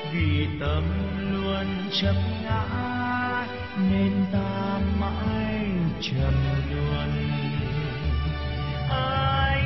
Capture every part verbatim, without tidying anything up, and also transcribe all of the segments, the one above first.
vì tâm luôn chấp ngã nên ta mãi trầm luân. Ai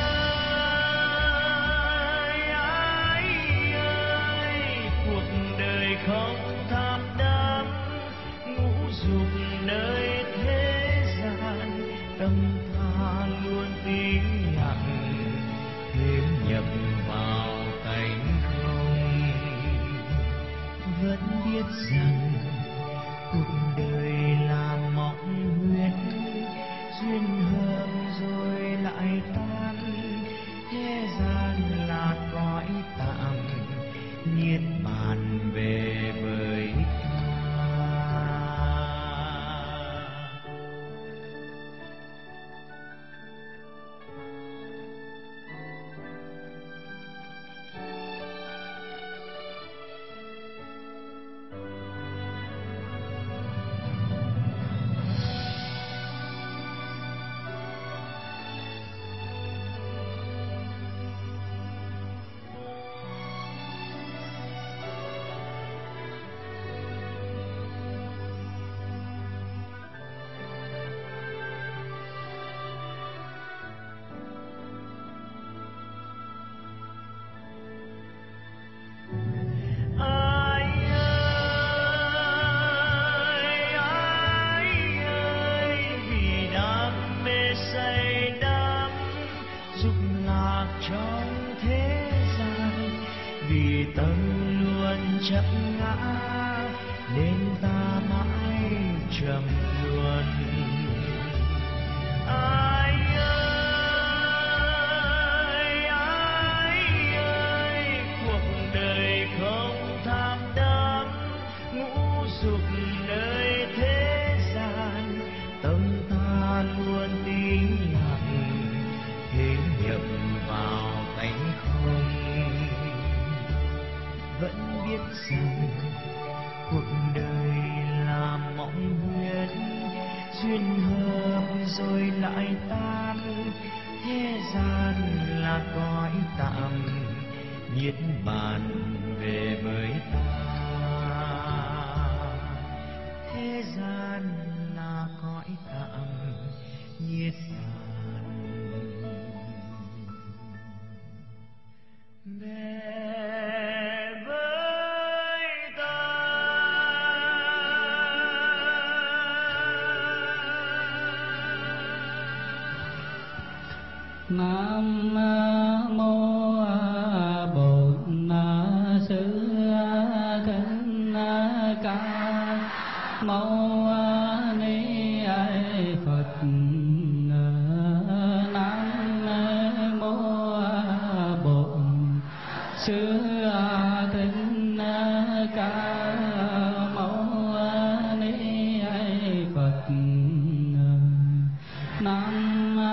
ơi, ai ơi, cuộc đời không tham đắm, ngũ dục nơi thế gian, tâm ta luôn tí lặng, thế nhập vào cánh không. Vẫn biết rằng cuộc đời là mộng huyễn, duyên hợp rồi lại tan, thế gian là cõi tạm, niết bàn về với ta. Chấp ngã nên ta mãi trầm luân. Ai ơi, ai ơi, cuộc đời không tham đắm, ngũ dục nơi thế gian, tâm ta luôn tí lặng, thế nhập vào cánh không. Vẫn biết rằng cuộc đời là mộng huyễn, duyên hợp rồi lại tan, thế gian là cõi tạm, niết bàn về với ta. Thế gian là cõi tạm, niết bàn về. Nam mô Bổn Sư Thích Ca Mâu Ni Phật. Nam mô Bổn Sư Thích Ca Mâu Ni Phật. Nam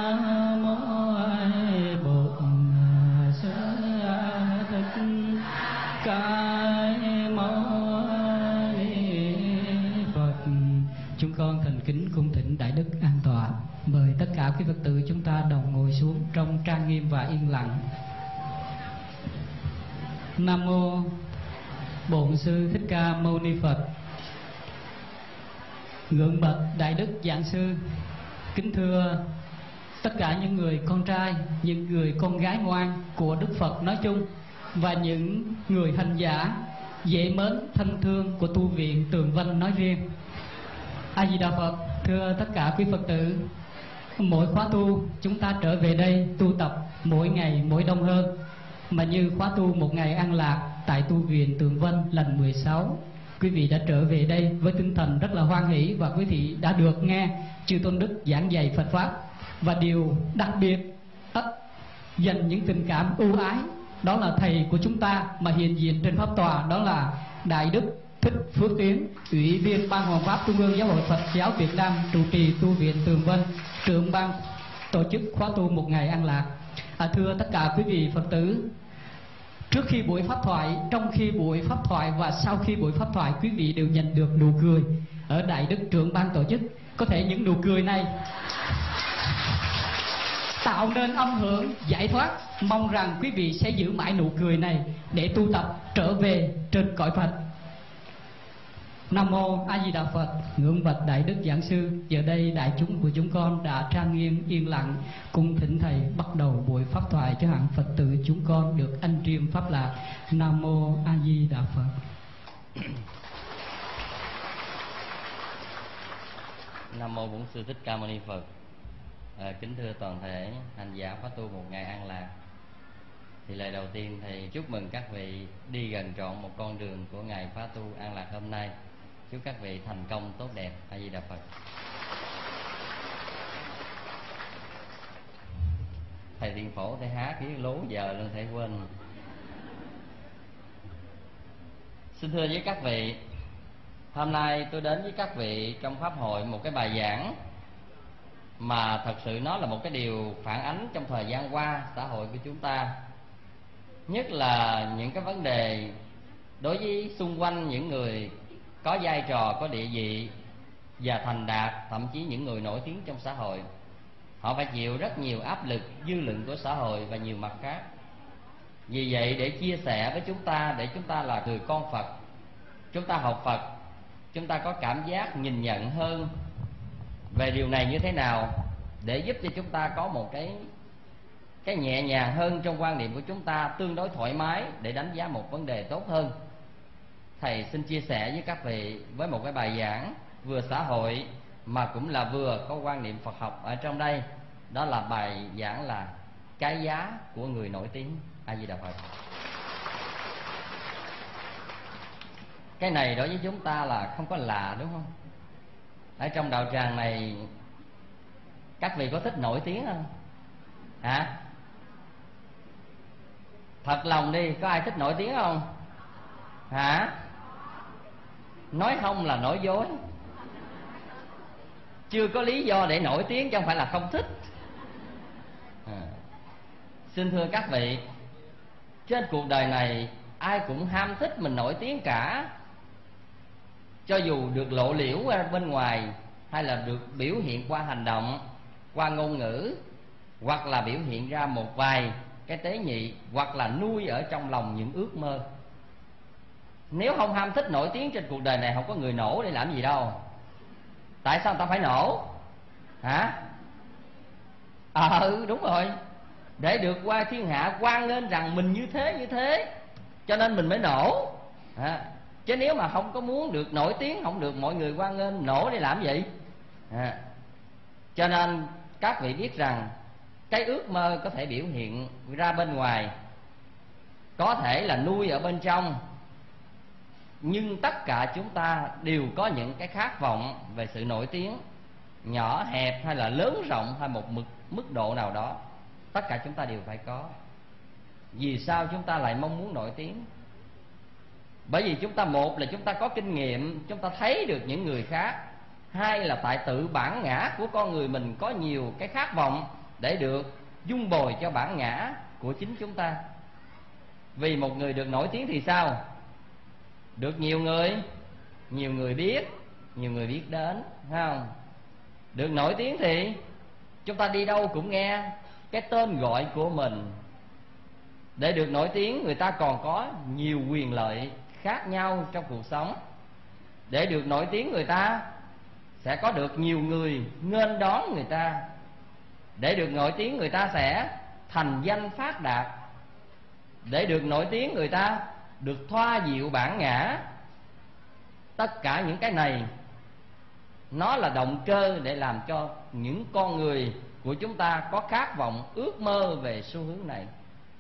Chúng con thành kính cung thỉnh Đại Đức an tọa. Mời tất cả quý Phật tử chúng ta đồng ngồi xuống trong trang nghiêm và yên lặng. Nam mô Bổn Sư Thích Ca Mâu Ni Phật. Ngưỡng bậc Đại Đức Giảng Sư, kính thưa tất cả những người con trai, những người con gái ngoan của Đức Phật nói chung, và những người hành giả dễ mến thân thương của tu viện Tường Vân nói riêng. A Di Đà Phật. Thưa tất cả quý Phật tử, mỗi khóa tu chúng ta trở về đây tu tập mỗi ngày mỗi đông hơn, mà như khóa tu một ngày an lạc tại tu viện Tường Vân lần mười sáu, quý vị đã trở về đây với tinh thần rất là hoan hỷ, và quý vị đã được nghe chư tôn đức giảng dạy Phật pháp. Và điều đặc biệt dành những tình cảm ưu ái, đó là thầy của chúng ta mà hiện diện trên pháp tòa, đó là Đại Đức Thích Phước Tiến, Ủy viên Ban Hoàng pháp Trung ương Giáo hội Phật giáo Việt Nam, trụ trì tu viện Tường Vân, trưởng ban tổ chức khóa tu một ngày an lạc. À, thưa tất cả quý vị Phật tử, trước khi buổi pháp thoại, trong khi buổi pháp thoại và sau khi buổi pháp thoại, quý vị đều nhận được nụ cười ở Đại Đức trưởng ban tổ chức. Có thể những nụ cười này tạo nên âm hưởng giải thoát. Mong rằng quý vị sẽ giữ mãi nụ cười này để tu tập trở về trên cõi Phật. Nam mô A Di Đà Phật. Ngưỡng bạch Đại Đức Giảng Sư, giờ đây đại chúng của chúng con đã trang nghiêm yên lặng, cung thỉnh thầy bắt đầu buổi pháp thoại cho hạng Phật tử chúng con được anh triêm pháp lạc. Nam mô A Di Đà Phật. Nam mô Bổn Sư Thích Ca Mâu Ni Phật. À, kính thưa toàn thể hành giả khóa tu một ngày an lạc. Thì lời đầu tiên thầy chúc mừng các vị đi gần trọn một con đường của ngày khóa tu an lạc hôm nay. Chúc các vị thành công tốt đẹp. A Di Đà Phật. Thầy Thiện Phổ thầy hát cái lố giờ luôn thầy quên. Xin thưa với các vị, hôm nay tôi đến với các vị trong pháp hội một cái bài giảng mà thật sự nó là một cái điều phản ánh trong thời gian qua xã hội của chúng ta, nhất là những cái vấn đề đối với xung quanh những người có vai trò, có địa vị và thành đạt, thậm chí những người nổi tiếng trong xã hội. Họ phải chịu rất nhiều áp lực dư luận của xã hội và nhiều mặt khác. Vì vậy để chia sẻ với chúng ta, để chúng ta là người con Phật, chúng ta học Phật, chúng ta có cảm giác nhìn nhận hơn về điều này như thế nào, để giúp cho chúng ta có một cái cái nhẹ nhàng hơn trong quan niệm của chúng ta, tương đối thoải mái để đánh giá một vấn đề tốt hơn. Thầy xin chia sẻ với các vị với một cái bài giảng vừa xã hội mà cũng là vừa có quan niệm Phật học ở trong đây. Đó là bài giảng là cái giá của người nổi tiếng. A Di Đà Phật. Cái này đối với chúng ta là không có lạ, đúng không? Ở trong đạo tràng này các vị có thích nổi tiếng không? Hả? Thật lòng đi, có ai thích nổi tiếng không? Hả? Nói không là nói dối. Chưa có lý do để nổi tiếng chứ không phải là không thích. À. Xin thưa các vị, trên cuộc đời này ai cũng ham thích mình nổi tiếng cả. Cho dù được lộ liễu ra bên ngoài, hay là được biểu hiện qua hành động, qua ngôn ngữ, hoặc là biểu hiện ra một vài cái tế nhị, hoặc là nuôi ở trong lòng những ước mơ. Nếu không ham thích nổi tiếng trên cuộc đời này, không có người nổ để làm gì đâu. Tại sao người ta phải nổ? Hả? Ờ ừ, đúng rồi. Để được qua thiên hạ quan lên rằng mình như thế như thế, cho nên mình mới nổ. À, chứ nếu mà không có muốn được nổi tiếng, không được mọi người quan lên, nổ để làm gì? À, cho nên các vị biết rằng cái ước mơ có thể biểu hiện ra bên ngoài, có thể là nuôi ở bên trong, nhưng tất cả chúng ta đều có những cái khát vọng về sự nổi tiếng, nhỏ hẹp hay là lớn rộng hay một mức, mức độ nào đó. Tất cả chúng ta đều phải có. Vì sao chúng ta lại mong muốn nổi tiếng? Bởi vì chúng ta, một là chúng ta có kinh nghiệm, chúng ta thấy được những người khác. Hai là tại tự bản ngã của con người mình có nhiều cái khát vọng để được dung bồi cho bản ngã của chính chúng ta. Vì một người được nổi tiếng thì sao? Được nhiều người, nhiều người biết, nhiều người biết đến, thấy không? Được nổi tiếng thì chúng ta đi đâu cũng nghe cái tên gọi của mình. Để được nổi tiếng, người ta còn có nhiều quyền lợi khác nhau trong cuộc sống. Để được nổi tiếng, người ta sẽ có được nhiều người nghênh đón người ta. Để được nổi tiếng, người ta sẽ thành danh phát đạt. Để được nổi tiếng, người ta được thoa dịu bản ngã. Tất cả những cái này nó là động cơ để làm cho những con người của chúng ta có khát vọng, ước mơ về xu hướng này.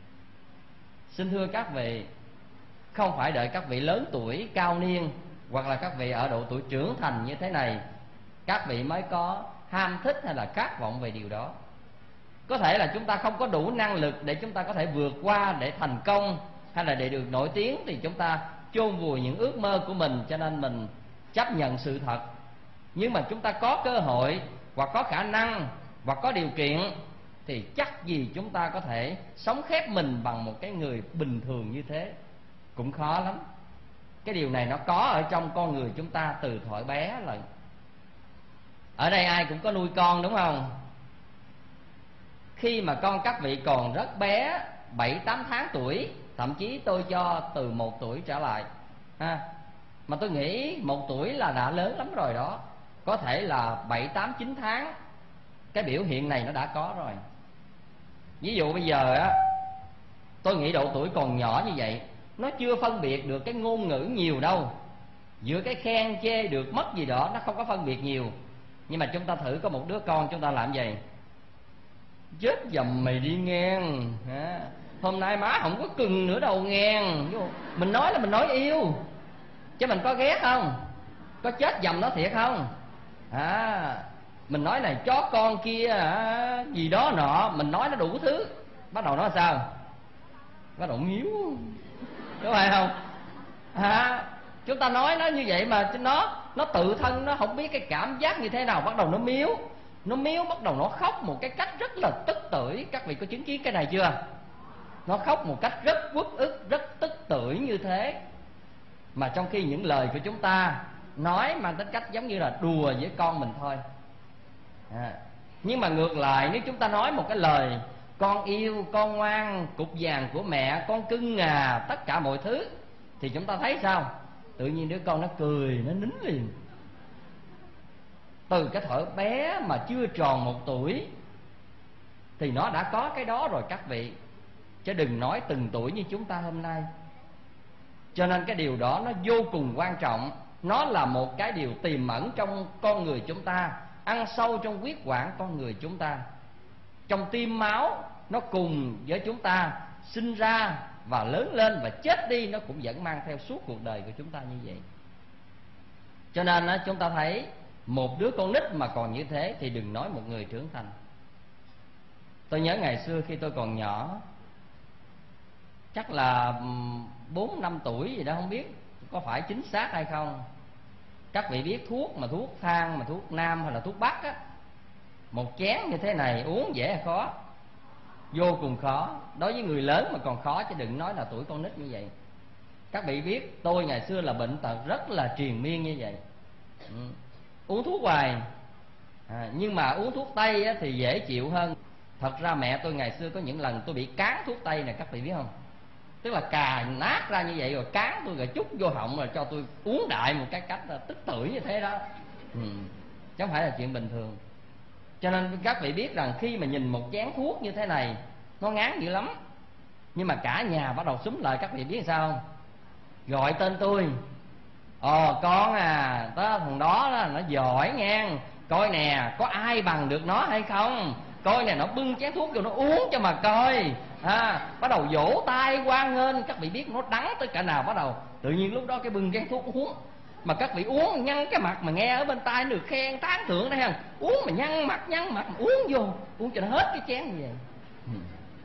Xin thưa các vị, không phải đợi các vị lớn tuổi, cao niên, hoặc là các vị ở độ tuổi trưởng thành như thế này, các vị mới có ham thích hay là khát vọng về điều đó. Có thể là chúng ta không có đủ năng lực để chúng ta có thể vượt qua, để thành công, hay là để được nổi tiếng, thì chúng ta chôn vùi những ước mơ của mình, cho nên mình chấp nhận sự thật. Nhưng mà chúng ta có cơ hội, hoặc có khả năng, hoặc có điều kiện, thì chắc gì chúng ta có thể sống khép mình bằng một cái người bình thường như thế. Cũng khó lắm. Cái điều này nó có ở trong con người chúng ta từ thuở bé rồi. Ở đây ai cũng có nuôi con, đúng không? khi mà con các vị còn rất bé, bảy tám tháng tuổi, thậm chí tôi cho từ một tuổi trở lại ha. Mà tôi nghĩ một tuổi là đã lớn lắm rồi đó. Có thể là bảy tám chín tháng cái biểu hiện này nó đã có rồi. Ví dụ bây giờ á, tôi nghĩ độ tuổi còn nhỏ như vậy, nó chưa phân biệt được cái ngôn ngữ nhiều đâu. Giữa cái khen chê được mất gì đó nó không có phân biệt nhiều. Nhưng mà chúng ta thử có một đứa con chúng ta làm gì? Chết dầm mày đi ngang à, hôm nay má không có cưng nữa đâu ngang. Mình nói là mình nói yêu, chứ mình có ghét không? Có chết dầm nó thiệt không? À, mình nói này chó con kia à, gì đó nọ, mình nói nó đủ thứ. Bắt đầu nói sao? Bắt đầu miếu, đúng phải không? À, chúng ta nói nó như vậy mà nó nó tự thân nó không biết cái cảm giác như thế nào, bắt đầu nó miếu. Nó miếu bắt đầu nó khóc một cái cách rất là tức tưởi. Các vị có chứng kiến cái này chưa? Nó khóc một cách rất uất ức, rất tức tưởi như thế. Mà trong khi những lời của chúng ta nói mang tính cách giống như là đùa với con mình thôi à. Nhưng mà ngược lại, nếu chúng ta nói một cái lời con yêu, con ngoan, cục vàng của mẹ, con cưng à, tất cả mọi thứ, thì chúng ta thấy sao? Tự nhiên đứa con nó cười, nó nín liền. Từ cái thuở bé mà chưa tròn một tuổi thì nó đã có cái đó rồi các vị. Chứ đừng nói từng tuổi như chúng ta hôm nay. Cho nên cái điều đó nó vô cùng quan trọng. Nó là một cái điều tiềm ẩn trong con người chúng ta, ăn sâu trong huyết quản con người chúng ta, trong tim máu. Nó cùng với chúng ta sinh ra và lớn lên và chết đi, nó cũng vẫn mang theo suốt cuộc đời của chúng ta như vậy. Cho nên chúng ta thấy một đứa con nít mà còn như thế thì đừng nói một người trưởng thành. Tôi nhớ ngày xưa khi tôi còn nhỏ, chắc là bốn năm tuổi gì đó, không biết có phải chính xác hay không. Các vị biết thuốc mà thuốc thang, mà thuốc nam hay là thuốc bắc á, một chén như thế này uống dễ hay khó? Vô cùng khó. Đối với người lớn mà còn khó, chứ đừng nói là tuổi con nít như vậy. Các vị biết tôi ngày xưa là bệnh tật rất là triền miên như vậy ừ. Uống thuốc hoài à, nhưng mà uống thuốc tây á, thì dễ chịu hơn. Thật ra mẹ tôi ngày xưa có những lần tôi bị cán thuốc tây này, các vị biết không? Tức là cà nát ra như vậy rồi cán tôi rồi chút vô họng, rồi cho tôi uống đại một cái cách là tức tưởi như thế đó ừ. Chứ không phải là chuyện bình thường. Cho nên các vị biết rằng khi mà nhìn một chén thuốc như thế này, nó ngán dữ lắm. Nhưng mà cả nhà bắt đầu xúm lại, các vị biết sao không? Gọi tên tôi. Ồ con à, đó, thằng đó, đó nó giỏi nha, coi nè có ai bằng được nó hay không, coi nè nó bưng chén thuốc vô nó uống cho mà coi à. Bắt đầu vỗ tay hoan nghênh. Các vị biết nó đắng tới cả nào. Bắt đầu tự nhiên lúc đó cái bưng chén thuốc uống, mà các vị uống nhăn cái mặt mà nghe ở bên tai được khen tán thưởng đấy, uống mà nhăn mặt nhăn mặt mà uống vô, uống cho nó hết cái chén như vậy ừ.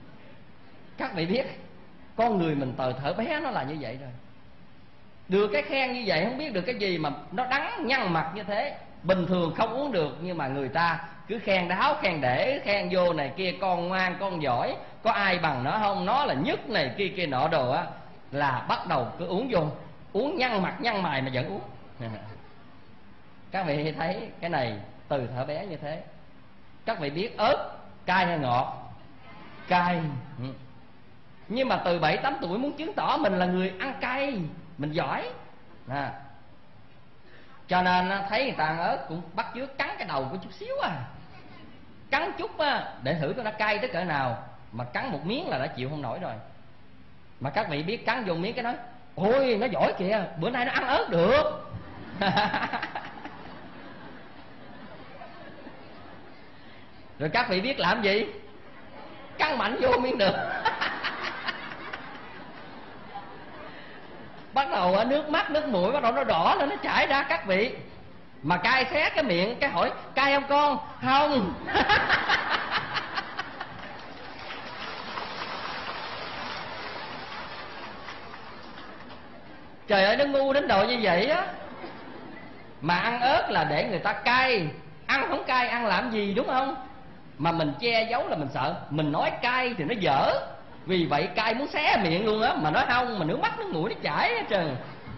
Các vị biết con người mình từ thở bé nó là như vậy rồi. Được cái khen như vậy không biết được cái gì mà nó đắng nhăn mặt như thế. Bình thường không uống được, nhưng mà người ta cứ khen đáo khen để, khen vô này kia, con ngoan con giỏi, có ai bằng nó không, nó là nhất này kia kia nọ đồ á, là bắt đầu cứ uống vô, uống nhăn mặt nhăn mày mà vẫn uống Các vị thấy cái này từ thở bé như thế. Các vị biết ớt cay hay ngọt? Cay ừ. Nhưng mà từ bảy tám tuổi muốn chứng tỏ mình là người ăn cay, mình giỏi à. Cho nên thấy người ta ăn ớt cũng bắt chước cắn cái đầu của chút xíu à, cắn chút á, để thử coi nó cay tới cỡ nào. Mà cắn một miếng là đã chịu không nổi rồi. Mà các vị biết cắn vô miếng cái nói ôi nó giỏi kìa, bữa nay nó ăn ớt được Rồi các vị biết làm gì? Cắn mạnh vô miếng được Bắt đầu nước mắt nước mũi bắt đầu nó đỏ lên, nó chảy ra các vị. Mà cay xé cái miệng, cái hỏi cay không con? Không Trời ơi, nó ngu đến độ như vậy á. Mà ăn ớt là để người ta cay, ăn không cay ăn làm gì, đúng không? Mà mình che giấu là mình sợ mình nói cay thì nó dở, vì vậy cay muốn xé miệng luôn á. Mà nói không, mà nước mắt nước mũi nó chảy hết trơn.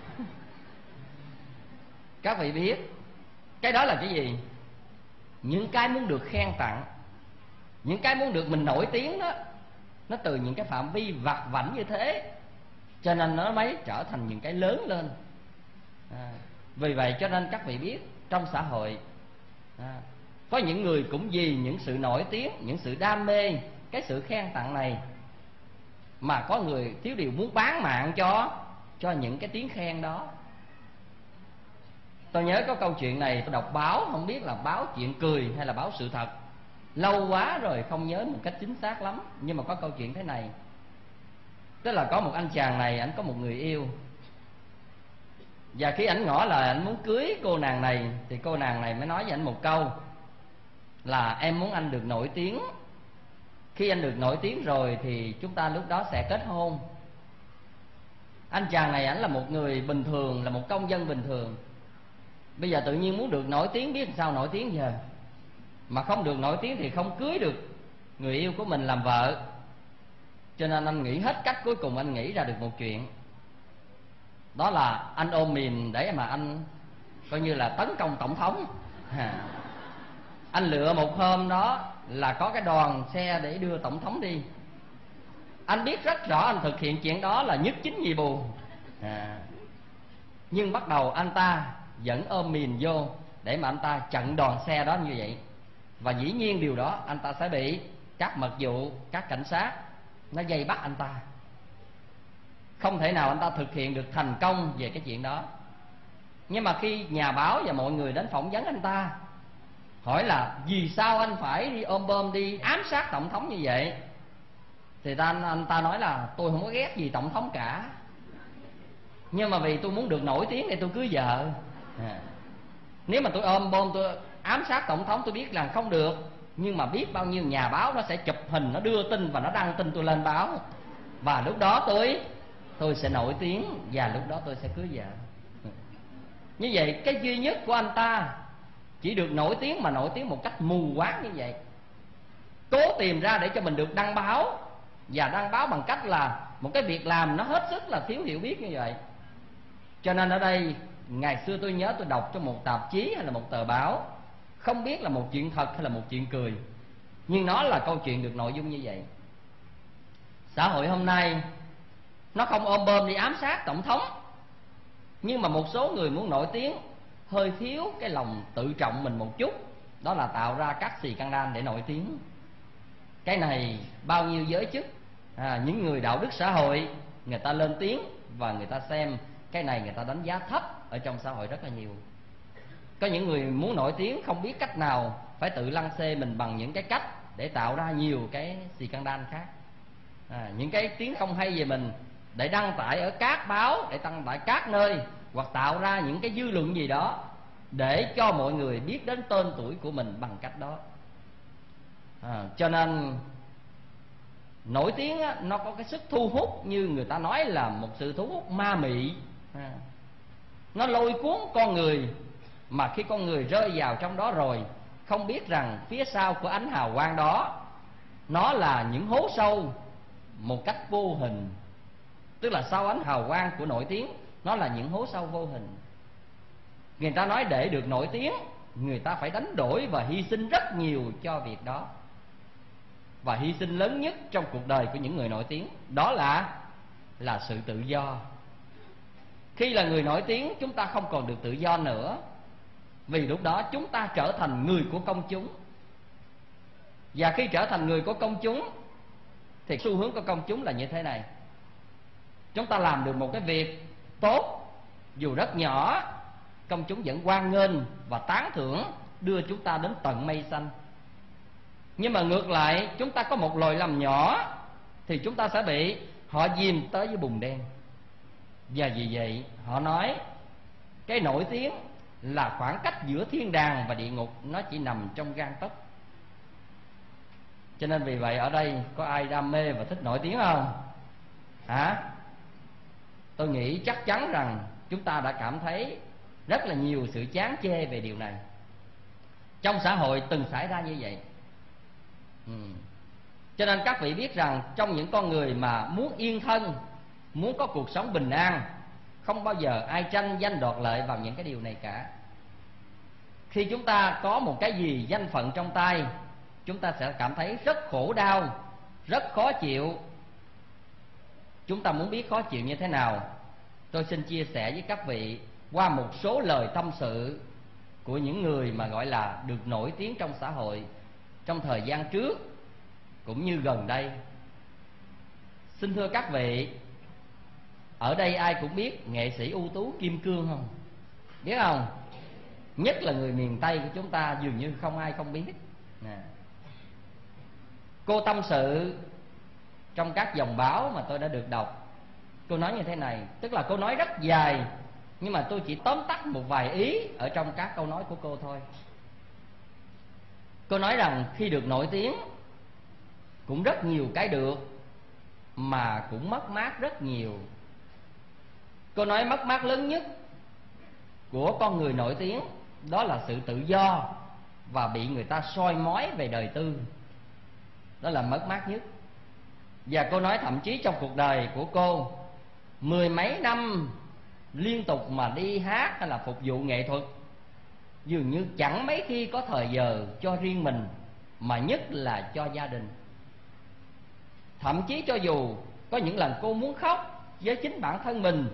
Các vị biết cái đó là cái gì? Những cái muốn được khen tặng, Những cái muốn được mình nổi tiếng đó, nó từ những cái phạm vi vặt vãnh như thế, cho nên nó mới trở thành những cái lớn lên. à, Vì vậy cho nên các vị biết, trong xã hội à, có những người cũng vì những sự nổi tiếng, những sự đam mê, cái sự khen tặng này, mà có người thiếu điều muốn bán mạng cho cho những cái tiếng khen đó. Tôi nhớ có câu chuyện này, tôi đọc báo, không biết là báo chuyện cười hay là báo sự thật, lâu quá rồi không nhớ một cách chính xác lắm. Nhưng mà có câu chuyện thế này, tức là có một anh chàng này, anh có một người yêu, và khi ảnh ngỏ lời anh muốn cưới cô nàng này, thì cô nàng này mới nói với anh một câu là em muốn anh được nổi tiếng. Khi anh được nổi tiếng rồi thì chúng ta lúc đó sẽ kết hôn. Anh chàng này ảnh là một người bình thường, là một công dân bình thường. Bây giờ tự nhiên muốn được nổi tiếng, biết sao nổi tiếng giờ. Mà không được nổi tiếng thì không cưới được người yêu của mình làm vợ. Cho nên anh nghĩ hết cách, cuối cùng anh nghĩ ra được một chuyện, đó là anh ôm mìn để mà anh coi như là tấn công tổng thống. Anh lựa một hôm đó là có cái đoàn xe để đưa tổng thống đi. Anh biết rất rõ anh thực hiện chuyện đó là nhất chính nhì bù. à. Nhưng bắt đầu anh ta vẫn ôm mìn vô để mà anh ta chặn đoàn xe đó như vậy. Và dĩ nhiên điều đó anh ta sẽ bị các mật vụ, các cảnh sát nó vây bắt anh ta. Không thể nào anh ta thực hiện được thành công về cái chuyện đó. Nhưng mà khi nhà báo và mọi người đến phỏng vấn anh ta, hỏi là vì sao anh phải đi ôm bom đi ám sát tổng thống như vậy, thì ta, anh ta nói là tôi không có ghét gì tổng thống cả, nhưng mà vì tôi muốn được nổi tiếng để tôi cưới vợ. à. Nếu mà tôi ôm bom tôi ám sát tổng thống, tôi biết là không được, nhưng mà biết bao nhiêu nhà báo nó sẽ chụp hình, nó đưa tin và nó đăng tin tôi lên báo, và lúc đó tôi tôi sẽ nổi tiếng, và lúc đó tôi sẽ cưới vợ. Như vậy cái duy nhất của anh ta chỉ được nổi tiếng, mà nổi tiếng một cách mù quáng như vậy, cố tìm ra để cho mình được đăng báo, và đăng báo bằng cách là một cái việc làm nó hết sức là thiếu hiểu biết như vậy. Cho nên ở đây ngày xưa tôi nhớ tôi đọc trong một tạp chí hay là một tờ báo, không biết là một chuyện thật hay là một chuyện cười, nhưng nó là câu chuyện được nội dung như vậy. Xã hội hôm nay nó không ôm bơm đi ám sát tổng thống, nhưng mà một số người muốn nổi tiếng hơi thiếu cái lòng tự trọng mình một chút, đó là tạo ra các xì scandal để nổi tiếng. Cái này bao nhiêu giới chức, à, những người đạo đức xã hội, người ta lên tiếng và người ta xem cái này, người ta đánh giá thấp ở trong xã hội rất là nhiều. Có những người muốn nổi tiếng không biết cách nào, phải tự lăng xê mình bằng những cái cách để tạo ra nhiều cái xì scandal khác, à, những cái tiếng không hay về mình để đăng tải ở các báo, để đăng tải các nơi, hoặc tạo ra những cái dư luận gì đó để cho mọi người biết đến tên tuổi của mình bằng cách đó. à, Cho nên nổi tiếng á, nó có cái sức thu hút, như người ta nói là một sự thu hút ma mị. à, Nó lôi cuốn con người, mà khi con người rơi vào trong đó rồi, không biết rằng phía sau của ánh hào quang đó nó là những hố sâu một cách vô hình. Tức là sau ánh hào quang của nổi tiếng, nó là những hố sâu vô hình. Người ta nói để được nổi tiếng, người ta phải đánh đổi và hy sinh rất nhiều cho việc đó. Và hy sinh lớn nhất trong cuộc đời của những người nổi tiếng, đó là là sự tự do. Khi là người nổi tiếng, chúng ta không còn được tự do nữa, vì lúc đó chúng ta trở thành người của công chúng. Và khi trở thành người của công chúng thì xu hướng của công chúng là như thế này: chúng ta làm được một cái việc tốt, dù rất nhỏ, công chúng vẫn hoan nghênh và tán thưởng, đưa chúng ta đến tận mây xanh. Nhưng mà ngược lại, chúng ta có một lỗi lầm nhỏ thì chúng ta sẽ bị họ dìm tới với bùn đen. Và vì vậy họ nói cái nổi tiếng là khoảng cách giữa thiên đàng và địa ngục, nó chỉ nằm trong gang tấc. Cho nên vì vậy ở đây có ai đam mê và thích nổi tiếng không? Hả? Tôi nghĩ chắc chắn rằng chúng ta đã cảm thấy rất là nhiều sự chán chê về điều này. Trong xã hội từng xảy ra như vậy. ừ. Cho nên các vị biết rằng trong những con người mà muốn yên thân, muốn có cuộc sống bình an, không bao giờ ai tranh danh đoạt lợi vào những cái điều này cả. Khi chúng ta có một cái gì danh phận trong tay, chúng ta sẽ cảm thấy rất khổ đau, rất khó chịu. Chúng ta muốn biết khó chịu như thế nào, tôi xin chia sẻ với các vị qua một số lời tâm sự của những người mà gọi là được nổi tiếng trong xã hội trong thời gian trước cũng như gần đây. Xin thưa các vị, ở đây ai cũng biết nghệ sĩ ưu tú Kim Cương không? Biết không? Nhất là người miền Tây của chúng ta dường như không ai không biết nè. Cô tâm sự trong các dòng báo mà tôi đã được đọc, cô nói như thế này, tức là cô nói rất dài, nhưng mà tôi chỉ tóm tắt một vài ý ở trong các câu nói của cô thôi. Cô nói rằng khi được nổi tiếng cũng rất nhiều cái được, mà cũng mất mát rất nhiều. Cô nói mất mát lớn nhất của con người nổi tiếng đó là sự tự do và bị người ta soi mói về đời tư. Đó là mất mát nhất. Và cô nói thậm chí trong cuộc đời của cô, mười mấy năm liên tục mà đi hát hay là phục vụ nghệ thuật, dường như chẳng mấy khi có thời giờ cho riêng mình, mà nhất là cho gia đình. Thậm chí cho dù có những lần cô muốn khóc với chính bản thân mình,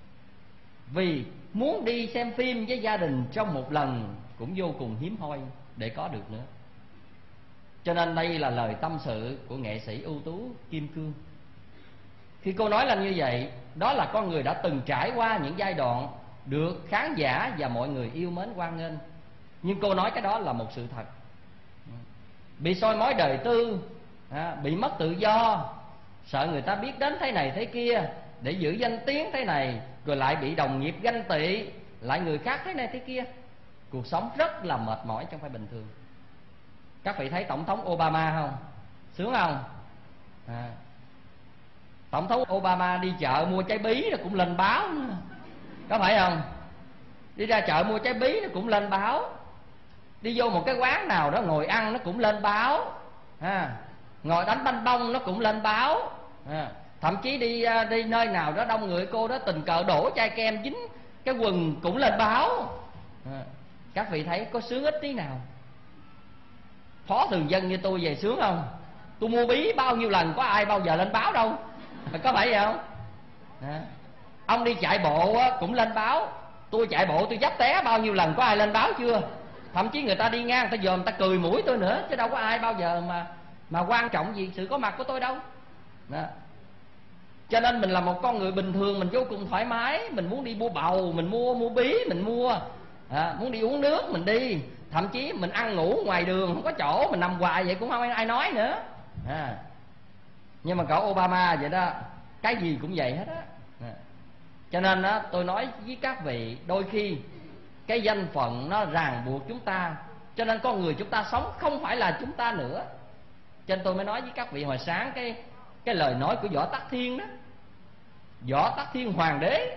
vì muốn đi xem phim với gia đình trong một lần cũng vô cùng hiếm hoi để có được nữa. Cho nên đây là lời tâm sự của nghệ sĩ ưu tú Kim Cương. Khi cô nói là như vậy, đó là con người đã từng trải qua những giai đoạn được khán giả và mọi người yêu mến hoan nghênh. Nhưng cô nói cái đó là một sự thật. Bị soi mói đời tư, bị mất tự do, sợ người ta biết đến thế này thế kia để giữ danh tiếng thế này, rồi lại bị đồng nghiệp ganh tị, lại người khác thế này thế kia. Cuộc sống rất là mệt mỏi chứ không phải bình thường. Các vị thấy Tổng thống Obama không? Sướng không? À, Tổng thống Obama đi chợ mua trái bí nó cũng lên báo nữa. Có phải không? Đi ra chợ mua trái bí nó cũng lên báo. Đi vô một cái quán nào đó ngồi ăn nó cũng lên báo. À, ngồi đánh banh bông nó cũng lên báo. À, thậm chí đi đi nơi nào đó đông người, cô đó tình cờ đổ chai kem dính cái quần cũng lên báo. À, các vị thấy có sướng ít tí nào? Phó thường dân như tôi về sướng không? Tôi mua bí bao nhiêu lần có ai bao giờ lên báo đâu. Có phải vậy không? À, ông đi chạy bộ cũng lên báo. Tôi chạy bộ tôi dấp té bao nhiêu lần có ai lên báo chưa? Thậm chí người ta đi ngang người ta dòm người ta cười mũi tôi nữa, chứ đâu có ai bao giờ mà mà quan trọng gì sự có mặt của tôi đâu. Đó. Cho nên mình là một con người bình thường, mình vô cùng thoải mái. Mình muốn đi mua bầu, mình mua mua bí, mình mua. À, muốn đi uống nước, mình đi. Thậm chí mình ăn ngủ ngoài đường không có chỗ, mình nằm hoài vậy cũng không ai nói nữa. À, nhưng mà cậu Obama vậy đó, cái gì cũng vậy hết á. À, cho nên đó, tôi nói với các vị, đôi khi cái danh phận nó ràng buộc chúng ta, cho nên con người chúng ta sống không phải là chúng ta nữa. Cho nên tôi mới nói với các vị hồi sáng cái cái lời nói của Võ Tắc Thiên đó. Võ Tắc Thiên hoàng đế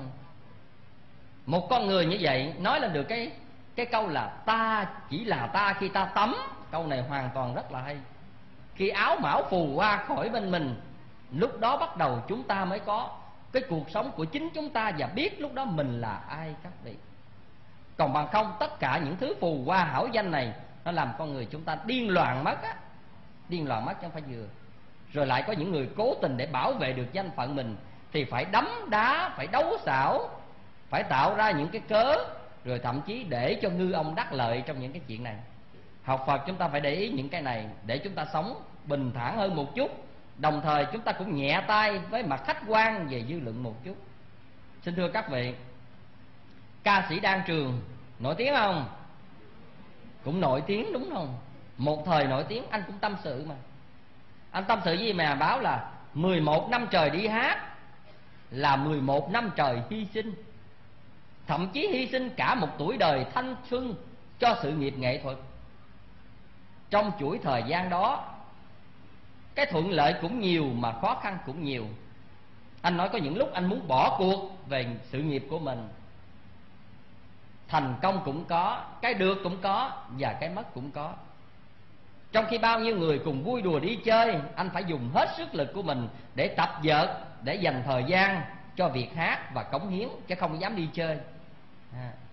một con người như vậy nói lên được cái cái câu là ta chỉ là ta khi ta tắm. Câu này hoàn toàn rất là hay. Khi áo mão phù qua khỏi bên mình, lúc đó bắt đầu chúng ta mới có cái cuộc sống của chính chúng ta, và biết lúc đó mình là ai các vị. Còn bằng không, tất cả những thứ phù hoa hảo danh này nó làm con người chúng ta điên loạn mất á. Điên loạn mất chứ không phải vừa. Rồi lại có những người cố tình để bảo vệ được danh phận mình thì phải đấm đá, phải đấu xảo, phải tạo ra những cái cớ, rồi thậm chí để cho ngư ông đắc lợi trong những cái chuyện này. Học Phật chúng ta phải để ý những cái này để chúng ta sống bình thản hơn một chút. Đồng thời chúng ta cũng nhẹ tay với mặt khách quan về dư luận một chút. Xin thưa các vị, ca sĩ Đan Trường nổi tiếng không? Cũng nổi tiếng đúng không? Một thời nổi tiếng, anh cũng tâm sự mà. Anh tâm sự với mà báo là mười một năm trời đi hát là mười một năm trời hy sinh. Thậm chí hy sinh cả một tuổi đời thanh xuân cho sự nghiệp nghệ thuật. Trong chuỗi thời gian đó, cái thuận lợi cũng nhiều mà khó khăn cũng nhiều. Anh nói có những lúc anh muốn bỏ cuộc về sự nghiệp của mình. Thành công cũng có, cái được cũng có, và cái mất cũng có. Trong khi bao nhiêu người cùng vui đùa đi chơi, anh phải dùng hết sức lực của mình để tập vợt, để dành thời gian cho việc hát và cống hiến, chứ không dám đi chơi. À,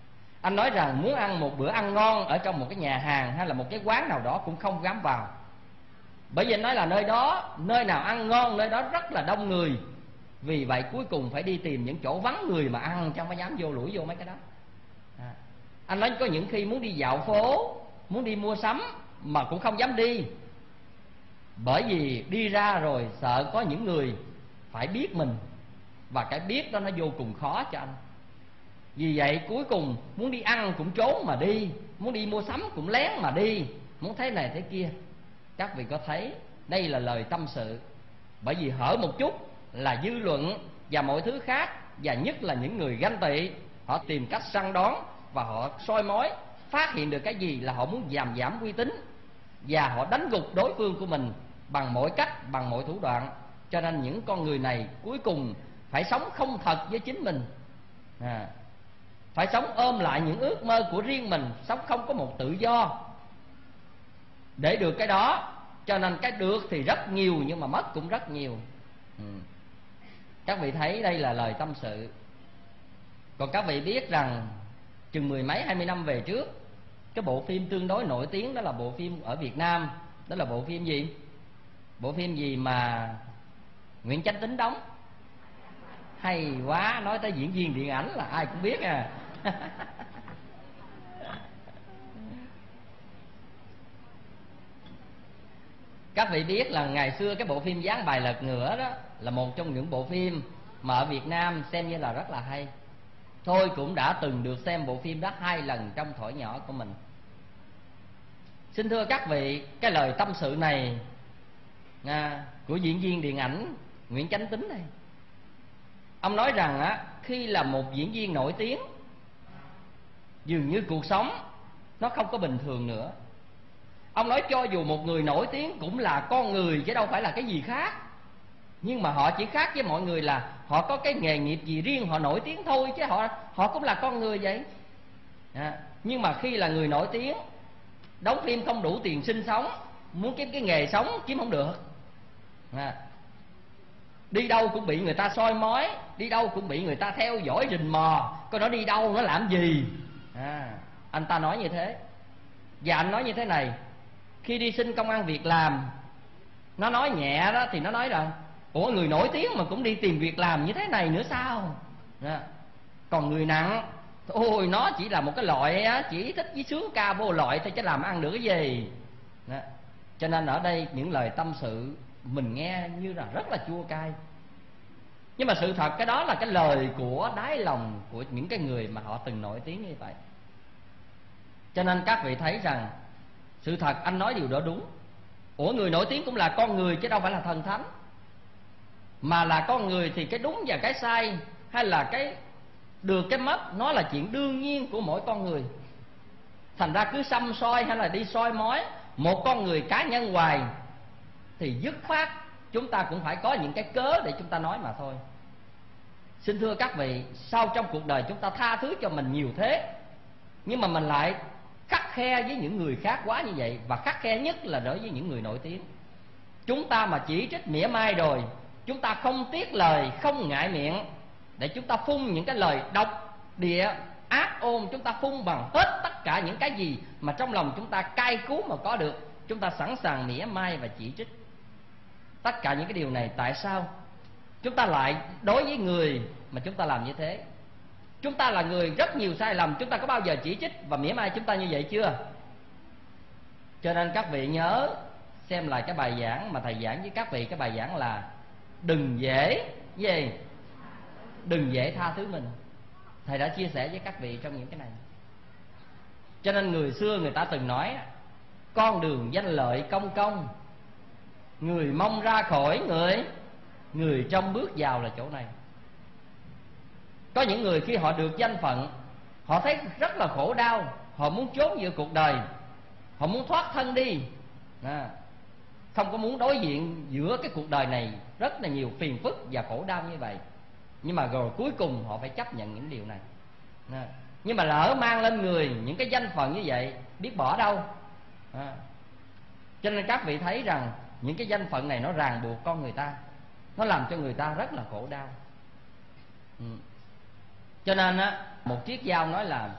Anh nói rằng muốn ăn một bữa ăn ngon ở trong một cái nhà hàng hay là một cái quán nào đó cũng không dám vào. Bởi vì anh nói là nơi đó, nơi nào ăn ngon nơi đó rất là đông người. Vì vậy cuối cùng phải đi tìm những chỗ vắng người mà ăn, chứ không phải dám vô lủi vô mấy cái đó. à. Anh nói có những khi muốn đi dạo phố, muốn đi mua sắm mà cũng không dám đi. Bởi vì đi ra rồi sợ có những người phải biết mình, và cái biết đó nó vô cùng khó cho anh. Vì vậy cuối cùng muốn đi ăn cũng trốn mà đi, muốn đi mua sắm cũng lén mà đi, muốn thế này thế kia. Các vị có thấy đây là lời tâm sự. Bởi vì hở một chút là dư luận và mọi thứ khác, và nhất là những người ganh tị, họ tìm cách săn đón và họ soi mói, phát hiện được cái gì là họ muốn giảm giảm uy tín, và họ đánh gục đối phương của mình bằng mọi cách, bằng mọi thủ đoạn. Cho nên những con người này cuối cùng phải sống không thật với chính mình, à, phải sống ôm lại những ước mơ của riêng mình, sống không có một tự do. Để được cái đó, cho nên cái được thì rất nhiều nhưng mà mất cũng rất nhiều. ừ. Các vị thấy đây là lời tâm sự. Còn các vị biết rằng chừng mười mấy hai mươi năm về trước, cái bộ phim tương đối nổi tiếng đó là bộ phim ở Việt Nam. Đó là bộ phim gì? Bộ phim gì mà Nguyễn Chánh Tín đóng? Hay quá, nói tới diễn viên điện ảnh là ai cũng biết à. Các vị biết là ngày xưa cái bộ phim Dán Bài Lật Ngửa đó là một trong những bộ phim mà ở Việt Nam xem như là rất là hay. Tôi cũng đã từng được xem bộ phim đó hai lần trong thuở nhỏ của mình. Xin thưa các vị, cái lời tâm sự này à, của diễn viên điện ảnh Nguyễn Chánh Tín này, ông nói rằng á, khi là một diễn viên nổi tiếng, dường như cuộc sống nó không có bình thường nữa. Ông nói cho dù một người nổi tiếng cũng là con người chứ đâu phải là cái gì khác. Nhưng mà họ chỉ khác với mọi người là họ có cái nghề nghiệp gì riêng, họ nổi tiếng thôi, chứ họ họ cũng là con người vậy. à, Nhưng mà khi là người nổi tiếng, đóng phim không đủ tiền sinh sống, muốn kiếm cái nghề sống kiếm không được. à, Đi đâu cũng bị người ta soi mói, đi đâu cũng bị người ta theo dõi rình mò, coi nó đi đâu, nó làm gì. à, Anh ta nói như thế. Và anh nói như thế này, khi đi xin công ăn việc làm, nó nói nhẹ đó thì nó nói rằng ủa, người nổi tiếng mà cũng đi tìm việc làm như thế này nữa sao? à, Còn người nặng, ôi nó chỉ là một cái loại á, chỉ thích với sướng ca vô loại thôi chứ làm ăn được cái gì. đó. Cho nên ở đây những lời tâm sự mình nghe như là rất là chua cay. Nhưng mà sự thật cái đó là cái lời của đáy lòng của những cái người mà họ từng nổi tiếng như vậy. Cho nên các vị thấy rằng sự thật anh nói điều đó đúng. Ủa, người nổi tiếng cũng là con người chứ đâu phải là thần thánh. Mà là con người thì cái đúng và cái sai, hay là cái được cái mất, nó là chuyện đương nhiên của mỗi con người. Thành ra cứ xăm soi hay là đi soi mói một con người cá nhân hoài thì dứt khoát chúng ta cũng phải có những cái cớ để chúng ta nói mà thôi. Xin thưa các vị, sau trong cuộc đời chúng ta tha thứ cho mình nhiều thế, nhưng mà mình lại khắt khe với những người khác quá như vậy. Và khắt khe nhất là đối với những người nổi tiếng. Chúng ta mà chỉ trích mỉa mai rồi, chúng ta không tiếc lời, không ngại miệng để chúng ta phun những cái lời độc địa, ác ôn. Chúng ta phun bằng hết tất cả những cái gì mà trong lòng chúng ta cay cú mà có được. Chúng ta sẵn sàng mỉa mai và chỉ trích. Tất cả những cái điều này tại sao chúng ta lại đối với người mà chúng ta làm như thế? Chúng ta là người rất nhiều sai lầm, chúng ta có bao giờ chỉ trích và mỉa mai chúng ta như vậy chưa? Cho nên các vị nhớ xem lại cái bài giảng mà thầy giảng với các vị. Cái bài giảng là đừng dễ gì đừng dễ tha thứ mình. Thầy đã chia sẻ với các vị trong những cái này. Cho nên người xưa người ta từng nói con đường danh lợi công công, người mong ra khỏi người, người trong bước vào là chỗ này. Có những người khi họ được danh phận, họ thấy rất là khổ đau, họ muốn trốn giữa cuộc đời, họ muốn thoát thân đi, à, không có muốn đối diện giữa cái cuộc đời này rất là nhiều phiền phức và khổ đau như vậy. Nhưng mà rồi cuối cùng họ phải chấp nhận những điều này. à, Nhưng mà lỡ mang lên người những cái danh phận như vậy, biết bỏ đâu. à, Cho nên các vị thấy rằng những cái danh phận này nó ràng buộc con người ta, nó làm cho người ta rất là khổ đau. ừ. Cho nên á, một triết gia nói là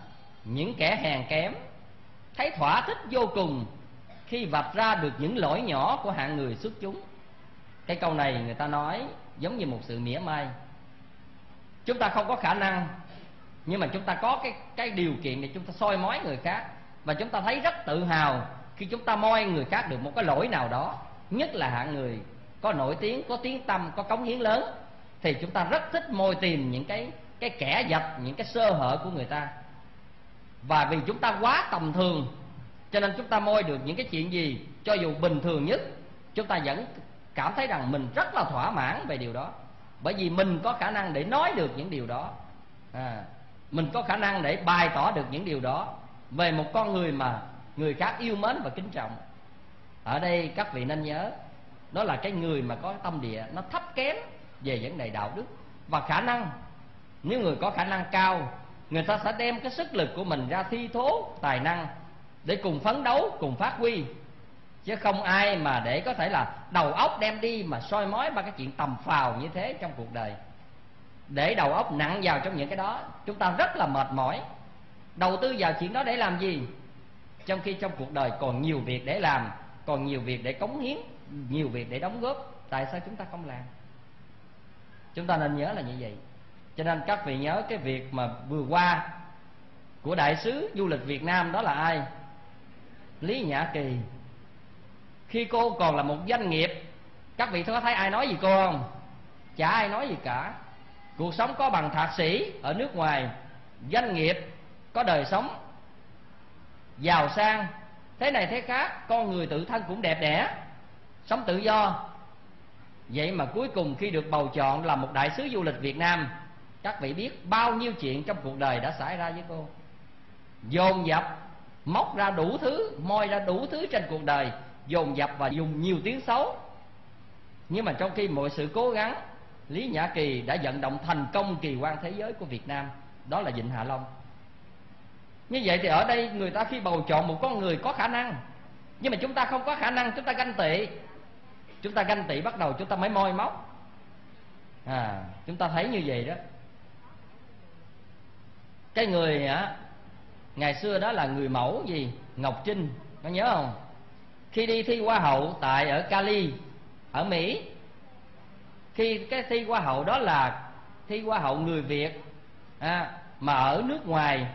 những kẻ hèn kém thấy thỏa thích vô cùng khi vạch ra được những lỗi nhỏ của hạng người xuất chúng. Cái câu này người ta nói giống như một sự mỉa mai. Chúng ta không có khả năng, nhưng mà chúng ta có cái, cái điều kiện để chúng ta soi mói người khác. Và chúng ta thấy rất tự hào khi chúng ta moi người khác được một cái lỗi nào đó, nhất là hạng người có nổi tiếng, có tiếng tăm, có cống hiến lớn, thì chúng ta rất thích moi tìm những cái, cái kẻ dạch, những cái sơ hở của người ta. Và vì chúng ta quá tầm thường, cho nên chúng ta moi được những cái chuyện gì cho dù bình thường nhất, chúng ta vẫn cảm thấy rằng mình rất là thỏa mãn về điều đó. Bởi vì mình có khả năng để nói được những điều đó, à, mình có khả năng để bày tỏ được những điều đó về một con người mà người khác yêu mến và kính trọng. Ở đây các vị nên nhớ, đó là cái người mà có tâm địa nó thấp kém về vấn đề đạo đức và khả năng. Nếu người có khả năng cao, người ta sẽ đem cái sức lực của mình ra thi thố tài năng để cùng phấn đấu, cùng phát huy. Chứ không ai mà để có thể là đầu óc đem đi mà soi mói ba cái chuyện tầm phào như thế trong cuộc đời. Để đầu óc nặng vào trong những cái đó, chúng ta rất là mệt mỏi. Đầu tư vào chuyện đó để làm gì? Trong khi trong cuộc đời còn nhiều việc để làm, còn nhiều việc để cống hiến, nhiều việc để đóng góp. Tại sao chúng ta không làm? Chúng ta nên nhớ là như vậy. Cho nên các vị nhớ cái việc mà vừa qua của đại sứ du lịch Việt Nam đó là ai? Lý Nhã Kỳ. Khi cô còn là một doanh nghiệp, các vị có thấy ai nói gì cô không? Chả ai nói gì cả. Cuộc sống có bằng thạc sĩ ở nước ngoài, doanh nghiệp, có đời sống giàu sang, thế này thế khác, con người tự thân cũng đẹp đẽ, sống tự do. Vậy mà cuối cùng khi được bầu chọn là một đại sứ du lịch Việt Nam, các vị biết bao nhiêu chuyện trong cuộc đời đã xảy ra với cô. Dồn dập móc ra đủ thứ, moi ra đủ thứ trên cuộc đời, dồn dập và dùng nhiều tiếng xấu. Nhưng mà trong khi mọi sự cố gắng, Lý Nhã Kỳ đã vận động thành công kỳ quan thế giới của Việt Nam, đó là Vịnh Hạ Long. Như vậy thì ở đây người ta khi bầu chọn một con người có khả năng, nhưng mà chúng ta không có khả năng, chúng ta ganh tị. Chúng ta ganh tị bắt đầu chúng ta mới moi móc. À, chúng ta thấy như vậy đó. Cái người á, ngày xưa đó là người mẫu gì? Ngọc Trinh, có nhớ không? Khi đi thi hoa hậu tại ở Cali, ở Mỹ, khi cái thi hoa hậu đó là thi hoa hậu người Việt, à, mà ở nước ngoài,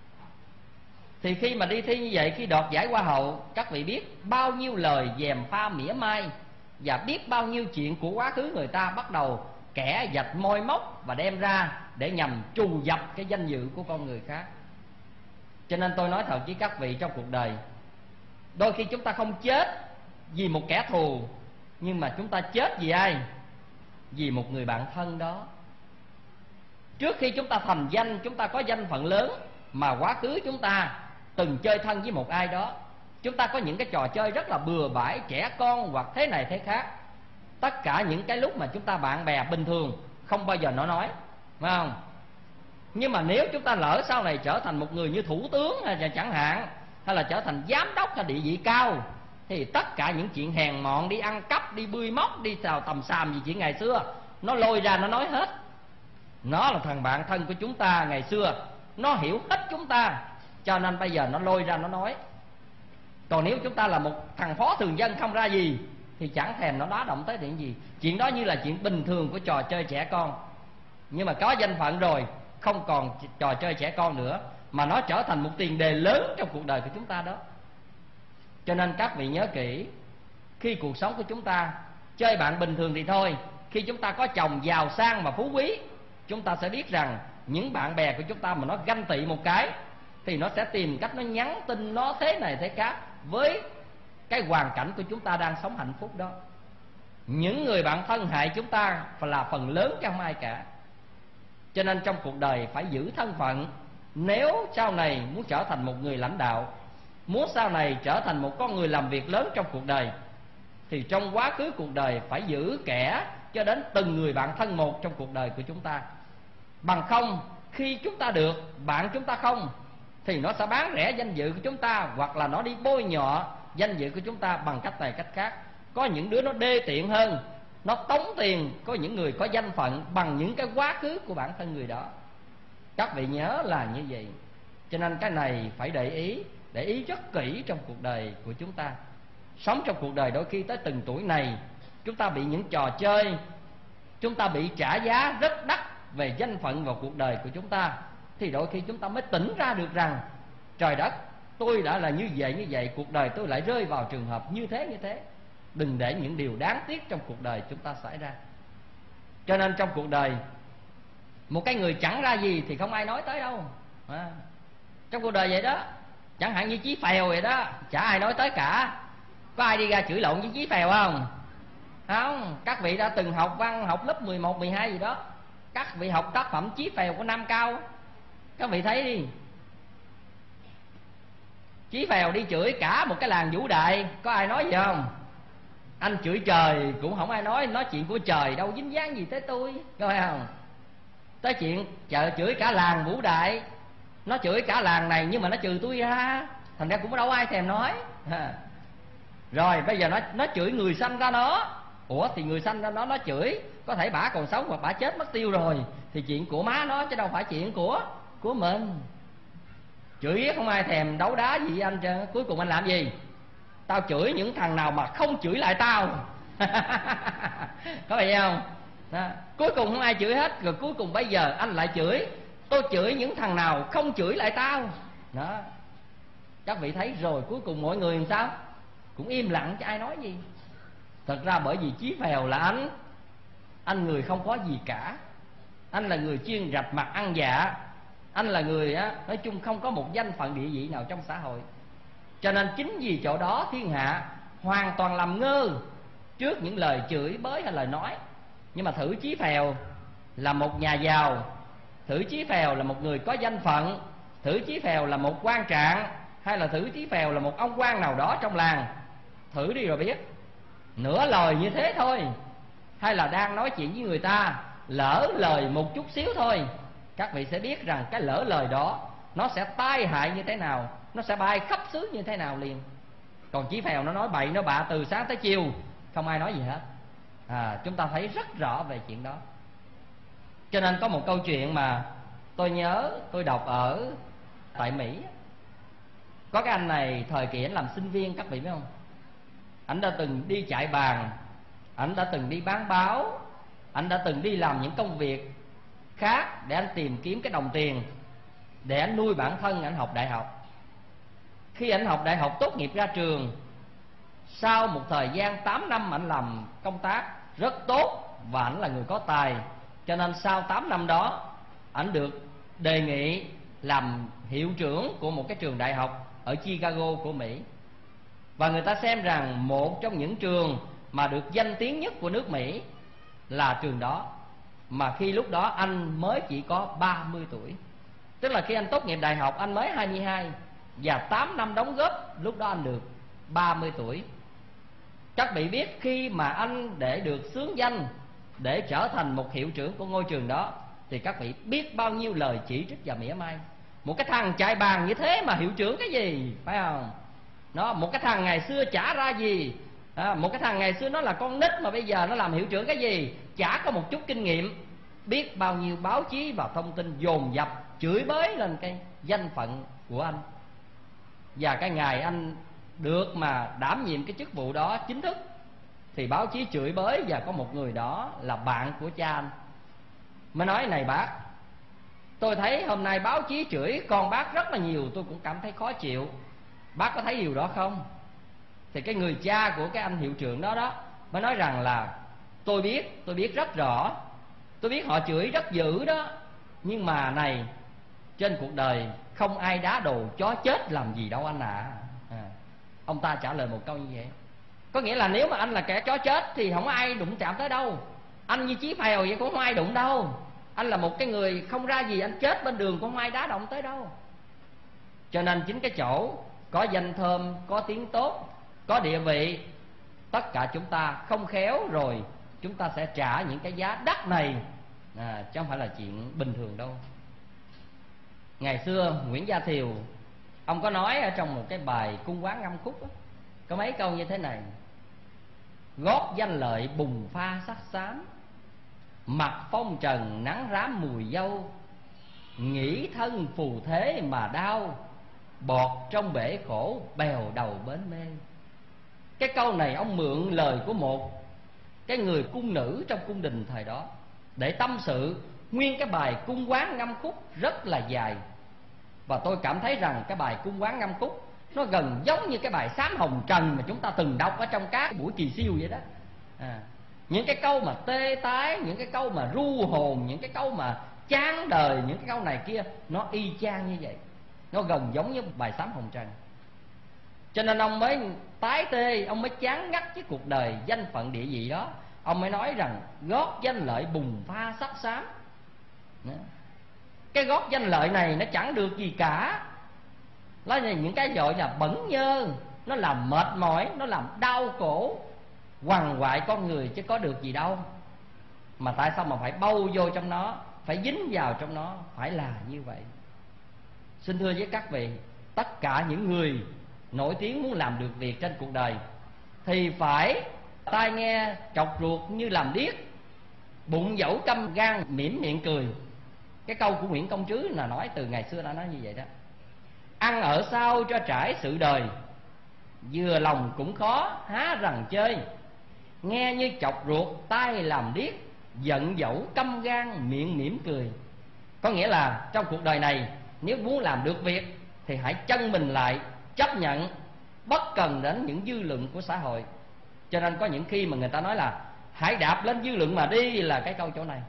thì khi mà đi thi như vậy, khi đoạt giải hoa hậu, các vị biết bao nhiêu lời gièm pha mỉa mai và biết bao nhiêu chuyện của quá khứ người ta bắt đầu kẻ dạch môi móc và đem ra để nhằm trù dập cái danh dự của con người khác. Cho nên tôi nói thật với các vị, trong cuộc đời đôi khi chúng ta không chết vì một kẻ thù, nhưng mà chúng ta chết vì ai? Vì một người bạn thân đó. Trước khi chúng ta thành danh, chúng ta có danh phận lớn, mà quá khứ chúng ta từng chơi thân với một ai đó, chúng ta có những cái trò chơi rất là bừa bãi, trẻ con hoặc thế này thế khác. Tất cả những cái lúc mà chúng ta bạn bè bình thường không bao giờ nó nói, phải không? Nhưng mà nếu chúng ta lỡ sau này trở thành một người như thủ tướng hay chẳng hạn, hay là trở thành giám đốc hay địa vị cao, thì tất cả những chuyện hèn mọn, đi ăn cắp, đi bươi móc, đi xào tầm xàm gì chuyện ngày xưa, nó lôi ra nó nói hết. Nó là thằng bạn thân của chúng ta ngày xưa, nó hiểu hết chúng ta, cho nên bây giờ nó lôi ra nó nói. Còn nếu chúng ta là một thằng phó thường dân không ra gì, thì chẳng thèm nó đá động tới chuyện gì. Chuyện đó như là chuyện bình thường của trò chơi trẻ con. Nhưng mà có danh phận rồi, không còn trò chơi trẻ con nữa, mà nó trở thành một tiền đề lớn trong cuộc đời của chúng ta đó. Cho nên các vị nhớ kỹ, khi cuộc sống của chúng ta chơi bạn bình thường thì thôi, khi chúng ta có chồng giàu sang và phú quý, chúng ta sẽ biết rằng những bạn bè của chúng ta mà nó ganh tị một cái, thì nó sẽ tìm cách nó nhắn tin, nó thế này thế khác với cái hoàn cảnh của chúng ta đang sống hạnh phúc đó. Những người bạn thân hại chúng ta là phần lớn chứ không ai cả. Cho nên trong cuộc đời phải giữ thân phận. Nếu sau này muốn trở thành một người lãnh đạo, muốn sau này trở thành một con người làm việc lớn trong cuộc đời, thì trong quá khứ cuộc đời phải giữ kẻ cho đến từng người bạn thân một trong cuộc đời của chúng ta. Bằng không, khi chúng ta được, bạn chúng ta không, thì nó sẽ bán rẻ danh dự của chúng ta, hoặc là nó đi bôi nhọ danh dự của chúng ta bằng cách này cách khác. Có những đứa nó đê tiện hơn, nó tống tiền có những người có danh phận bằng những cái quá khứ của bản thân người đó. Các vị nhớ là như vậy. Cho nên cái này phải để ý, để ý rất kỹ trong cuộc đời của chúng ta. Sống trong cuộc đời đôi khi tới từng tuổi này, chúng ta bị những trò chơi, chúng ta bị trả giá rất đắt về danh phận vào cuộc đời của chúng ta, thì đôi khi chúng ta mới tỉnh ra được rằng trời đất, tôi đã là như vậy như vậy, cuộc đời tôi lại rơi vào trường hợp như thế như thế. Đừng để những điều đáng tiếc trong cuộc đời chúng ta xảy ra. Cho nên trong cuộc đời, một cái người chẳng ra gì thì không ai nói tới đâu à. Trong cuộc đời vậy đó, chẳng hạn như Chí Phèo vậy đó, chả ai nói tới cả. Có ai đi ra chửi lộn với Chí Phèo không? Không. Các vị đã từng học văn, học lớp mười một, mười hai gì đó, các vị học tác phẩm Chí Phèo của Nam Cao, các vị thấy đi, Chí Phèo đi chửi cả một cái làng Vũ Đại, có ai nói gì không? Anh chửi trời cũng không ai nói, nói chuyện của trời đâu dính dáng gì tới tôi, có phải không? Tới chuyện chợ chửi cả làng Vũ Đại, nó chửi cả làng này nhưng mà nó trừ tôi ra, thành ra cũng đâu ai thèm nói à. Rồi bây giờ nó nó chửi người sanh ra nó. Ủa thì người sanh ra nó nó chửi, có thể bả còn sống hoặc bả chết mất tiêu rồi, thì chuyện của má nó chứ đâu phải chuyện của của mình. Chửi không ai thèm đấu đá gì anh trơn. Cuối cùng anh làm gì? Tao chửi những thằng nào mà không chửi lại tao. Có phải không? Đó. Cuối cùng không ai chửi hết, rồi cuối cùng bây giờ anh lại chửi. Tôi chửi những thằng nào không chửi lại tao. Đó. Các vị thấy rồi, cuối cùng mọi người làm sao? Cũng im lặng chứ ai nói gì. Thật ra bởi vì Chí Phèo là anh Anh người không có gì cả. Anh là người chuyên rạch mặt ăn dạ. Anh là người á, nói chung không có một danh phận địa vị nào trong xã hội. Cho nên chính vì chỗ đó thiên hạ hoàn toàn làm ngơ trước những lời chửi bới hay lời nói. Nhưng mà thử Chí Phèo là một nhà giàu, thử Chí Phèo là một người có danh phận, thử Chí Phèo là một quan trạng, hay là thử Chí Phèo là một ông quan nào đó trong làng, thử đi rồi biết. Nửa lời như thế thôi, hay là đang nói chuyện với người ta lỡ lời một chút xíu thôi, các vị sẽ biết rằng cái lỡ lời đó nó sẽ tai hại như thế nào, nó sẽ bay khắp xứ như thế nào liền. Còn Chí Phèo nó nói bậy nó bạ từ sáng tới chiều, không ai nói gì hết à, chúng ta thấy rất rõ về chuyện đó. Cho nên có một câu chuyện mà tôi nhớ tôi đọc ở tại Mỹ. Có cái anh này thời kỳ anh làm sinh viên, các vị biết không? Anh đã từng đi chạy bàn, anh đã từng đi bán báo, anh đã từng đi làm những công việc khác để anh tìm kiếm cái đồng tiền để anh nuôi bản thân anh học đại học. Khi anh học đại học tốt nghiệp ra trường, sau một thời gian tám năm anh làm công tác rất tốt và anh là người có tài, cho nên sau tám năm đó anh được đề nghị làm hiệu trưởng của một cái trường đại học ở Chicago của Mỹ. Và người ta xem rằng một trong những trường mà được danh tiếng nhất của nước Mỹ là trường đó. Mà khi lúc đó anh mới chỉ có ba mươi tuổi, tức là khi anh tốt nghiệp đại học anh mới hai mươi hai, và tám năm đóng góp lúc đó anh được ba mươi tuổi. Các vị biết khi mà anh để được xướng danh, để trở thành một hiệu trưởng của ngôi trường đó, thì các vị biết bao nhiêu lời chỉ trích và mỉa mai. Một cái thằng chạy bàn như thế mà hiệu trưởng cái gì, phải không? Nó một cái thằng ngày xưa chả ra gì à, một cái thằng ngày xưa nó là con nít mà bây giờ nó làm hiệu trưởng cái gì, chả có một chút kinh nghiệm. Biết bao nhiêu báo chí và thông tin dồn dập chửi bới lên cái danh phận của anh. Và cái ngày anh được mà đảm nhiệm cái chức vụ đó chính thức thì báo chí chửi bới, và có một người đó là bạn của cha anh mới nói: này bác, tôi thấy hôm nay báo chí chửi con bác rất là nhiều, tôi cũng cảm thấy khó chịu, bác có thấy điều đó không? Thì cái người cha của cái anh hiệu trưởng đó đó mới nói rằng là tôi biết, tôi biết rất rõ, tôi biết họ chửi rất dữ đó, nhưng mà này, trên cuộc đời không ai đá đồ chó chết làm gì đâu anh ạ. à. à. Ông ta trả lời một câu như vậy. Có nghĩa là nếu mà anh là kẻ chó chết thì không ai đụng chạm tới đâu. Anh như Chí Phèo vậy cũng không ai đụng đâu. Anh là một cái người không ra gì, anh chết bên đường cũng không ai đá động tới đâu. Cho nên chính cái chỗ có danh thơm, có tiếng tốt, có địa vị, tất cả chúng ta không khéo rồi chúng ta sẽ trả những cái giá đắt này à, chứ không phải là chuyện bình thường đâu. Ngày xưa Nguyễn Gia Thiều, ông có nói ở trong một cái bài cung quán ngâm khúc đó, có mấy câu như thế này: gót danh lợi bùng pha sắc xám, mặt phong trần nắng rám mùi dâu, nghĩ thân phù thế mà đau, bọt trong bể khổ bèo đầu bến mê. Cái câu này ông mượn lời của một cái người cung nữ trong cung đình thời đó để tâm sự. Nguyên cái bài cung quán ngâm khúc rất là dài, và tôi cảm thấy rằng cái bài cung quán ngâm khúc nó gần giống như cái bài Sám Hồng Trần mà chúng ta từng đọc ở trong các buổi kỳ siêu vậy đó. à, Những cái câu mà tê tái, những cái câu mà ru hồn, những cái câu mà chán đời, những cái câu này kia, nó y chang như vậy. Nó gần giống như bài Sám Hồng Trần. Cho nên ông mới tái tê, ông mới chán ngắt cái cuộc đời danh phận địa vị đó. Ông mới nói rằng gót danh lợi bùng pha sắc xám. Cái gót danh lợi này nó chẳng được gì cả. Nó là những cái gọi là bẩn nhơ, nó làm mệt mỏi, nó làm đau khổ, quằn quại con người, chứ có được gì đâu. Mà tại sao mà phải bâu vô trong nó, phải dính vào trong nó, phải là như vậy. Xin thưa với các vị, tất cả những người nổi tiếng muốn làm được việc trên cuộc đời thì phải tai nghe chọc ruột như làm điếc, bụng dẫu câm gan mỉm miệng cười. Cái câu của Nguyễn Công Trứ là nói từ ngày xưa đã nói như vậy đó. Ăn ở sao cho trải sự đời, vừa lòng cũng khó há rằng chơi. Nghe như chọc ruột tai làm điếc, giận dẫu câm gan miệng mỉm cười. Có nghĩa là trong cuộc đời này, nếu muốn làm được việc thì hãy chân mình lại, chấp nhận, bất cần đến những dư luận của xã hội. Cho nên có những khi mà người ta nói là hãy đạp lên dư luận mà đi, là cái câu chỗ này.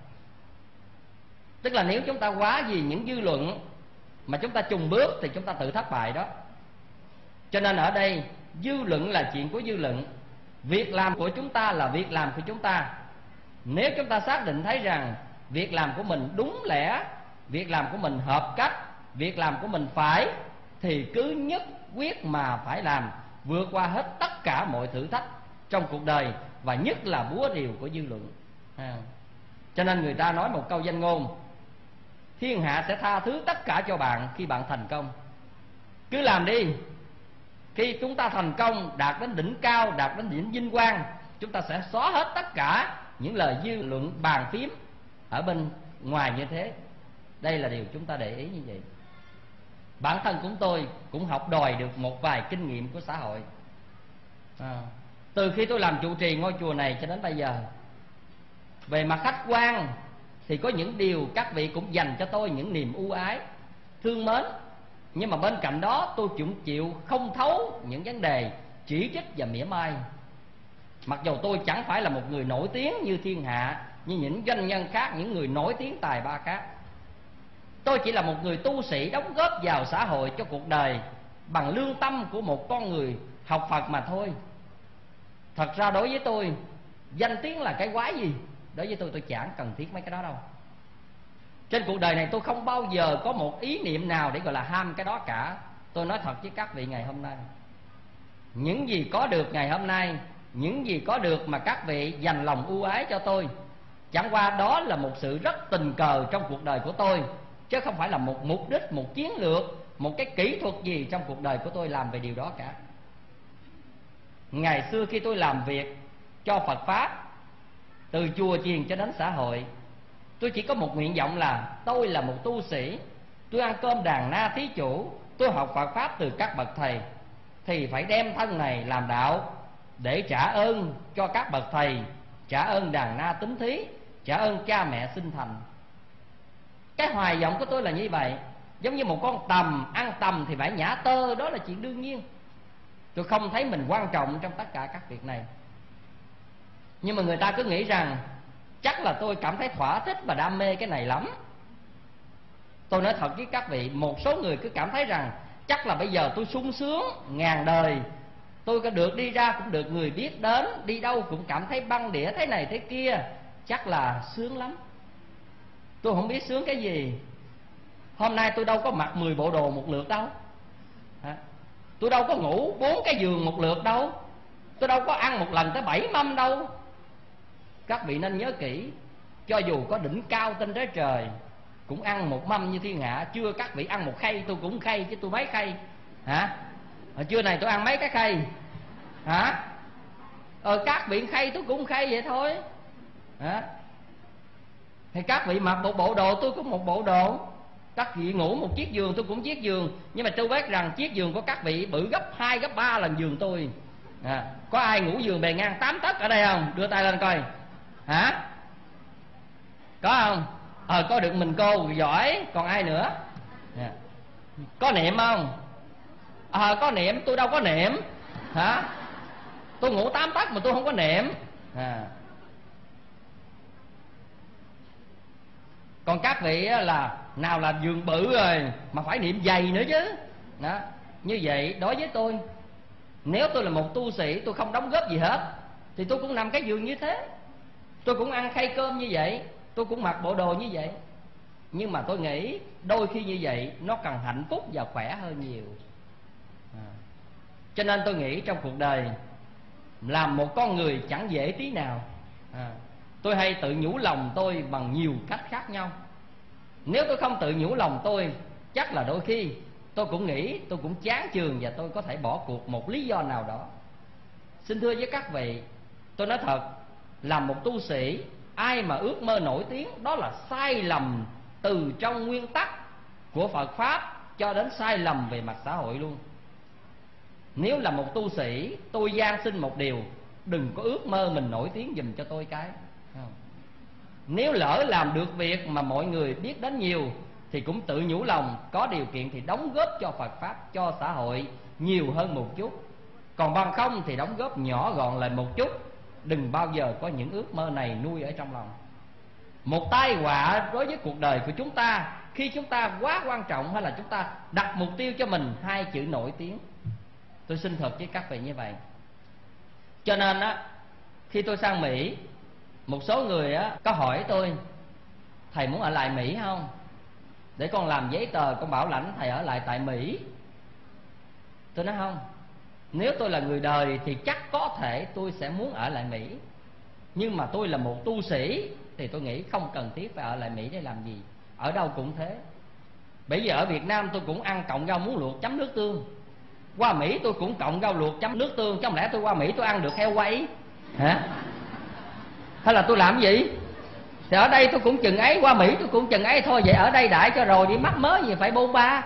Tức là nếu chúng ta quá vì những dư luận mà chúng ta chùng bước thì chúng ta tự thất bại đó. Cho nên ở đây dư luận là chuyện của dư luận, việc làm của chúng ta là việc làm của chúng ta. Nếu chúng ta xác định thấy rằng việc làm của mình đúng lẽ, việc làm của mình hợp cách, việc làm của mình phải, thì cứ nhất quyết mà phải làm, vượt qua hết tất cả mọi thử thách trong cuộc đời, và nhất là búa rìu của dư luận. à. Cho nên người ta nói một câu danh ngôn: thiên hạ sẽ tha thứ tất cả cho bạn khi bạn thành công. Cứ làm đi. Khi chúng ta thành công, đạt đến đỉnh cao, đạt đến đỉnh vinh quang, chúng ta sẽ xóa hết tất cả những lời dư luận bàn phím ở bên ngoài như thế. Đây là điều chúng ta để ý như vậy. Bản thân của tôi cũng học đòi được một vài kinh nghiệm của xã hội. à, Từ khi tôi làm trụ trì ngôi chùa này cho đến bây giờ, về mặt khách quan thì có những điều các vị cũng dành cho tôi những niềm ưu ái, thương mến. Nhưng mà bên cạnh đó tôi cũng chịu không thấu những vấn đề chỉ trích và mỉa mai. Mặc dù tôi chẳng phải là một người nổi tiếng như thiên hạ, như những doanh nhân khác, những người nổi tiếng tài ba khác. Tôi chỉ là một người tu sĩ đóng góp vào xã hội cho cuộc đời bằng lương tâm của một con người học Phật mà thôi. Thật ra đối với tôi, danh tiếng là cái quái gì? Đối với tôi, tôi chẳng cần thiết mấy cái đó đâu. Trên cuộc đời này tôi không bao giờ có một ý niệm nào để gọi là ham cái đó cả. Tôi nói thật với các vị ngày hôm nay, những gì có được ngày hôm nay, những gì có được mà các vị dành lòng ưu ái cho tôi, chẳng qua đó là một sự rất tình cờ trong cuộc đời của tôi, chứ không phải là một mục đích, một chiến lược, một cái kỹ thuật gì trong cuộc đời của tôi làm về điều đó cả. Ngày xưa khi tôi làm việc cho Phật Pháp, từ chùa chiền cho đến xã hội, tôi chỉ có một nguyện vọng là tôi là một tu sĩ, tôi ăn cơm đàn na thí chủ, tôi học Phật Pháp từ các bậc thầy, thì phải đem thân này làm đạo để trả ơn cho các bậc thầy, trả ơn đàn na tính thí, trả ơn cha mẹ sinh thành. Cái hoài vọng của tôi là như vậy. Giống như một con tầm, ăn tầm thì phải nhả tơ, đó là chuyện đương nhiên. Tôi không thấy mình quan trọng trong tất cả các việc này. Nhưng mà người ta cứ nghĩ rằng chắc là tôi cảm thấy thỏa thích và đam mê cái này lắm. Tôi nói thật với các vị, một số người cứ cảm thấy rằng chắc là bây giờ tôi sung sướng ngàn đời, tôi có được đi ra cũng được người biết đến, đi đâu cũng cảm thấy băng đĩa thế này thế kia, chắc là sướng lắm. Tôi không biết sướng cái gì. Hôm nay tôi đâu có mặc mười bộ đồ một lượt đâu, tôi đâu có ngủ bốn cái giường một lượt đâu, tôi đâu có ăn một lần tới bảy mâm đâu. Các vị nên nhớ kỹ, cho dù có đỉnh cao trên trái trời cũng ăn một mâm như thiên hạ. Chưa các vị ăn một khay, tôi cũng khay chứ tôi mấy khay hả? Ở trưa này tôi ăn mấy cái khay hả? Ờ các vị khay tôi cũng khay vậy thôi hả? Thì các vị mặc một bộ đồ, tôi cũng một bộ đồ Các vị ngủ một chiếc giường, tôi cũng chiếc giường, nhưng mà tôi biết rằng chiếc giường của các vị bự gấp hai gấp ba lần giường tôi. À, có ai ngủ giường bề ngang tám tấc ở đây không? Đưa tay lên coi. Hả? Có không? Ờ, có được mình cô giỏi, còn ai nữa? À, có niệm không? Ờ, à, có niệm, tôi đâu có niệm. Hả? Tôi ngủ tám tấc mà tôi không có niệm. À. Còn các vị là nào là giường bự rồi mà phải niệm dày nữa chứ. Đó. Như vậy đối với tôi, nếu tôi là một tu sĩ, tôi không đóng góp gì hết, thì tôi cũng nằm cái giường như thế, tôi cũng ăn khay cơm như vậy, tôi cũng mặc bộ đồ như vậy. Nhưng mà tôi nghĩ đôi khi như vậy nó cần hạnh phúc và khỏe hơn nhiều. À. Cho nên tôi nghĩ trong cuộc đời làm một con người chẳng dễ tí nào. À. Tôi hay tự nhủ lòng tôi bằng nhiều cách khác nhau. Nếu tôi không tự nhủ lòng tôi, chắc là đôi khi tôi cũng nghĩ tôi cũng chán chường và tôi có thể bỏ cuộc một lý do nào đó. Xin thưa với các vị, tôi nói thật, làm một tu sĩ, ai mà ước mơ nổi tiếng, đó là sai lầm từ trong nguyên tắc của Phật Pháp cho đến sai lầm về mặt xã hội luôn. Nếu là một tu sĩ, tôi gian xin một điều, đừng có ước mơ mình nổi tiếng giùm cho tôi cái. Nếu lỡ làm được việc mà mọi người biết đến nhiều, thì cũng tự nhủ lòng, có điều kiện thì đóng góp cho Phật Pháp, cho xã hội nhiều hơn một chút. Còn bằng không thì đóng góp nhỏ gọn lại một chút. Đừng bao giờ có những ước mơ này nuôi ở trong lòng. Một tai họa đối với cuộc đời của chúng ta khi chúng ta quá quan trọng, hay là chúng ta đặt mục tiêu cho mình hai chữ nổi tiếng. Tôi xin thật với các vị như vậy. Cho nên á, khi tôi sang Mỹ, một số người á có hỏi tôi: thầy muốn ở lại Mỹ không? Để con làm giấy tờ, con bảo lãnh thầy ở lại tại Mỹ. Tôi nói không. Nếu tôi là người đời thì chắc có thể tôi sẽ muốn ở lại Mỹ. Nhưng mà tôi là một tu sĩ thì tôi nghĩ không cần thiết phải ở lại Mỹ để làm gì. Ở đâu cũng thế. Bởi vì ở Việt Nam tôi cũng ăn cọng rau muống luộc chấm nước tương. Qua Mỹ tôi cũng cộng rau luộc chấm nước tương. Chứ không lẽ tôi qua Mỹ tôi ăn được heo quay hả? Hay là tôi làm gì? Thì ở đây tôi cũng chừng ấy, qua Mỹ tôi cũng chừng ấy thôi. Vậy ở đây đại cho rồi, đi mắc mớ gì phải bôn ba.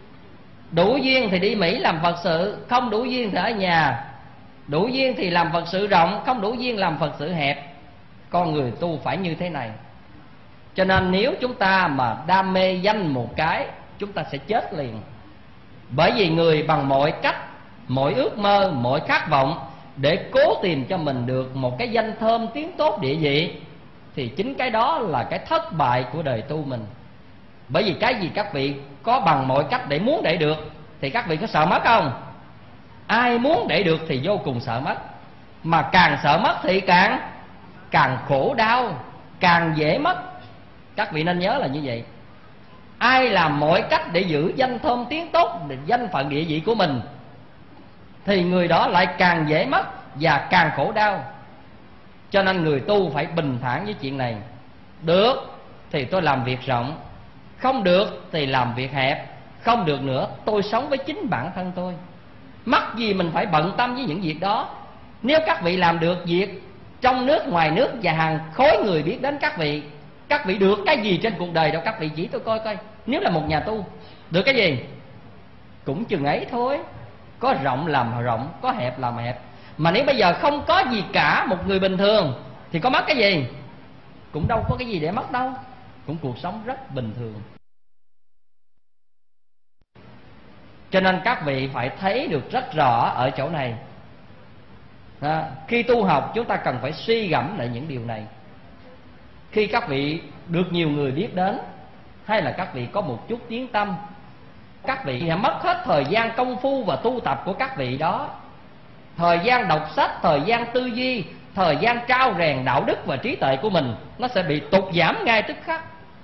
Đủ duyên thì đi Mỹ làm Phật sự, không đủ duyên thì ở nhà. Đủ duyên thì làm Phật sự rộng, không đủ duyên làm Phật sự hẹp. Con người tu phải như thế này. Cho nên nếu chúng ta mà đam mê danh một cái, chúng ta sẽ chết liền. Bởi vì người bằng mọi cách, mọi ước mơ, mọi khát vọng để cố tìm cho mình được một cái danh thơm tiếng tốt địa vị, thì chính cái đó là cái thất bại của đời tu mình. Bởi vì cái gì các vị có bằng mọi cách để muốn để được, thì các vị có sợ mất không? Ai muốn để được thì vô cùng sợ mất. Mà càng sợ mất thì càng Càng khổ đau, càng dễ mất. Các vị nên nhớ là như vậy. Ai làm mọi cách để giữ danh thơm tiếng tốt, danh phận địa vị của mình, thì người đó lại càng dễ mất và càng khổ đau. Cho nên người tu phải bình thản với chuyện này. Được thì tôi làm việc rộng, không được thì làm việc hẹp. Không được nữa, tôi sống với chính bản thân tôi. Mắc gì mình phải bận tâm với những việc đó. Nếu các vị làm được việc trong nước, ngoài nước và hàng khối người biết đến các vị, các vị được cái gì trên cuộc đời đâu? Các vị chỉ tôi coi coi. Nếu là một nhà tu, được cái gì? Cũng chừng ấy thôi. Có rộng làm rộng, có hẹp làm hẹp. Mà nếu bây giờ không có gì cả, một người bình thường, thì có mất cái gì? Cũng đâu có cái gì để mất đâu. Cũng cuộc sống rất bình thường. Cho nên các vị phải thấy được rất rõ ở chỗ này. À, khi tu học chúng ta cần phải suy gẫm lại những điều này. Khi các vị được nhiều người biết đến, hay là các vị có một chút tiếng tâm, các vị sẽ mất hết thời gian công phu và tu tập của các vị đó. Thời gian đọc sách, thời gian tư duy, thời gian trao rèn đạo đức và trí tuệ của mình, nó sẽ bị tụt giảm ngay tức khắc.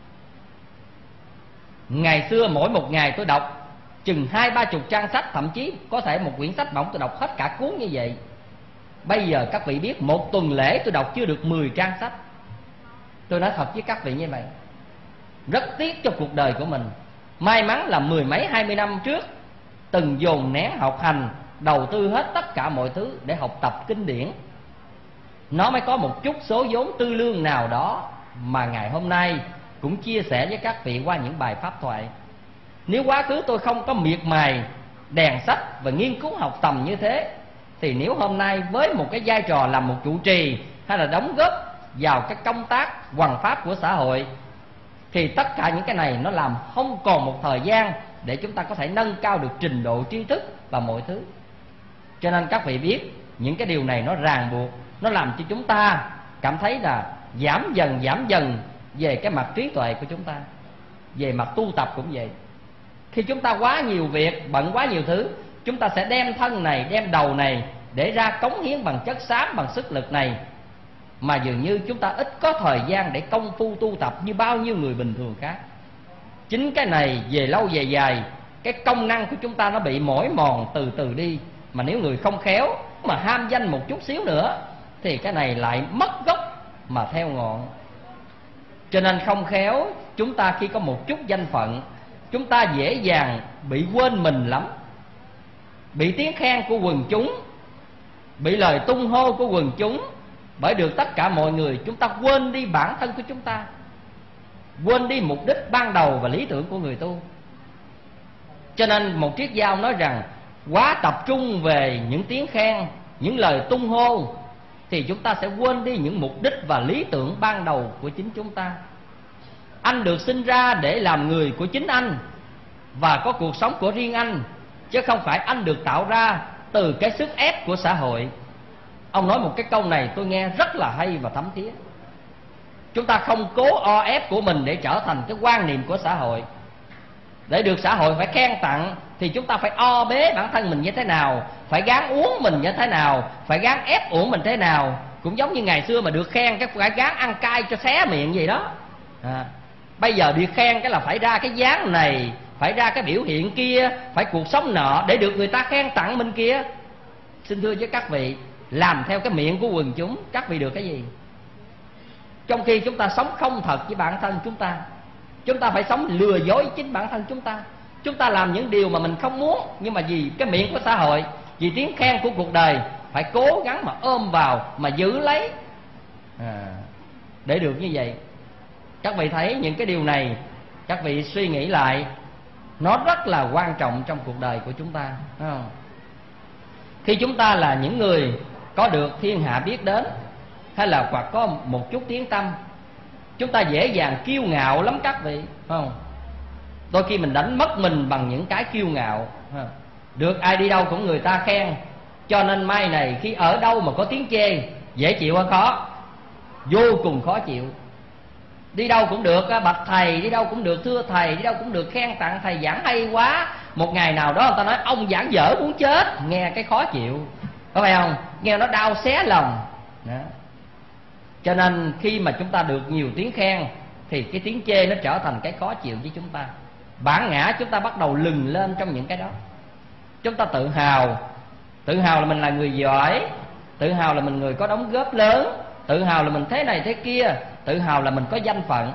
Ngày xưa mỗi một ngày tôi đọc chừng hai ba chục trang sách, thậm chí có thể một quyển sách mỏng tôi đọc hết cả cuốn như vậy. Bây giờ các vị biết một tuần lễ tôi đọc chưa được mười trang sách. Tôi nói thật với các vị như vậy. Rất tiếc cho cuộc đời của mình. May mắn là mười mấy hai mươi năm trước từng dồn nén học hành, đầu tư hết tất cả mọi thứ để học tập kinh điển, nó mới có một chút số vốn tư lương nào đó mà ngày hôm nay cũng chia sẻ với các vị qua những bài pháp thoại. Nếu quá khứ tôi không có miệt mài đèn sách và nghiên cứu học tầm như thế, thì nếu hôm nay với một cái vai trò làm một trụ trì hay là đóng góp vào cái công tác hoằng pháp của xã hội, thì tất cả những cái này nó làm không còn một thời gian để chúng ta có thể nâng cao được trình độ tri thức và mọi thứ. Cho nên các vị biết những cái điều này nó ràng buộc, nó làm cho chúng ta cảm thấy là giảm dần giảm dần về cái mặt trí tuệ của chúng ta. Về mặt tu tập cũng vậy. Khi chúng ta quá nhiều việc, bận quá nhiều thứ, chúng ta sẽ đem thân này, đem đầu này để ra cống hiến bằng chất xám, bằng sức lực này, mà dường như chúng ta ít có thời gian để công phu tu tập như bao nhiêu người bình thường khác. Chính cái này về lâu về dài, cái công năng của chúng ta nó bị mỏi mòn từ từ đi. Mà nếu người không khéo mà ham danh một chút xíu nữa, thì cái này lại mất gốc mà theo ngọn. Cho nên không khéo, chúng ta khi có một chút danh phận, chúng ta dễ dàng bị quên mình lắm. Bị tiếng khen của quần chúng, bị lời tung hô của quần chúng, bởi được tất cả mọi người, chúng ta quên đi bản thân của chúng ta, quên đi mục đích ban đầu và lý tưởng của người tu. Cho nên một triết gia nói rằng, quá tập trung về những tiếng khen, những lời tung hô, thì chúng ta sẽ quên đi những mục đích và lý tưởng ban đầu của chính chúng ta. Anh được sinh ra để làm người của chính anh và có cuộc sống của riêng anh, chứ không phải anh được tạo ra từ cái sức ép của xã hội. Ông nói một cái câu này tôi nghe rất là hay và thấm thía. Chúng ta không cố o ép của mình để trở thành cái quan niệm của xã hội, để được xã hội phải khen tặng, thì chúng ta phải o bế bản thân mình như thế nào, phải gán uống mình như thế nào, phải gán ép uổng mình thế nào. Cũng giống như ngày xưa mà được khen cái phải gán ăn cay cho xé miệng gì đó. à, Bây giờ được khen cái là phải ra cái dáng này, phải ra cái biểu hiện kia, phải cuộc sống nọ để được người ta khen tặng mình kia. Xin thưa với các vị, làm theo cái miệng của quần chúng, các vị được cái gì? Trong khi chúng ta sống không thật với bản thân chúng ta, chúng ta phải sống lừa dối chính bản thân chúng ta. Chúng ta làm những điều mà mình không muốn, nhưng mà vì cái miệng của xã hội, vì tiếng khen của cuộc đời, phải cố gắng mà ôm vào, mà giữ lấy à, để được như vậy. Các vị thấy những cái điều này, các vị suy nghĩ lại, nó rất là quan trọng trong cuộc đời của chúng ta, phải không? Khi chúng ta là những người có được thiên hạ biết đến, hay là hoặc có một chút tiếng tăm, chúng ta dễ dàng kiêu ngạo lắm các vị, phải không? Đôi khi mình đánh mất mình bằng những cái kiêu ngạo. Được ai đi đâu cũng người ta khen, cho nên mai này khi ở đâu mà có tiếng chê, dễ chịu hay khó? Vô cùng khó chịu. Đi đâu cũng được bạch thầy, đi đâu cũng được thưa thầy, đi đâu cũng được khen tặng thầy giảng hay quá. Một ngày nào đó người ta nói ông giảng dở muốn chết, nghe cái khó chịu, có phải không? Nghe nó đau xé lòng đó. Cho nên khi mà chúng ta được nhiều tiếng khen, thì cái tiếng chê nó trở thành cái khó chịu với chúng ta. Bản ngã chúng ta bắt đầu lừng lên trong những cái đó. Chúng ta tự hào, tự hào là mình là người giỏi, tự hào là mình người có đóng góp lớn, tự hào là mình thế này thế kia, tự hào là mình có danh phận.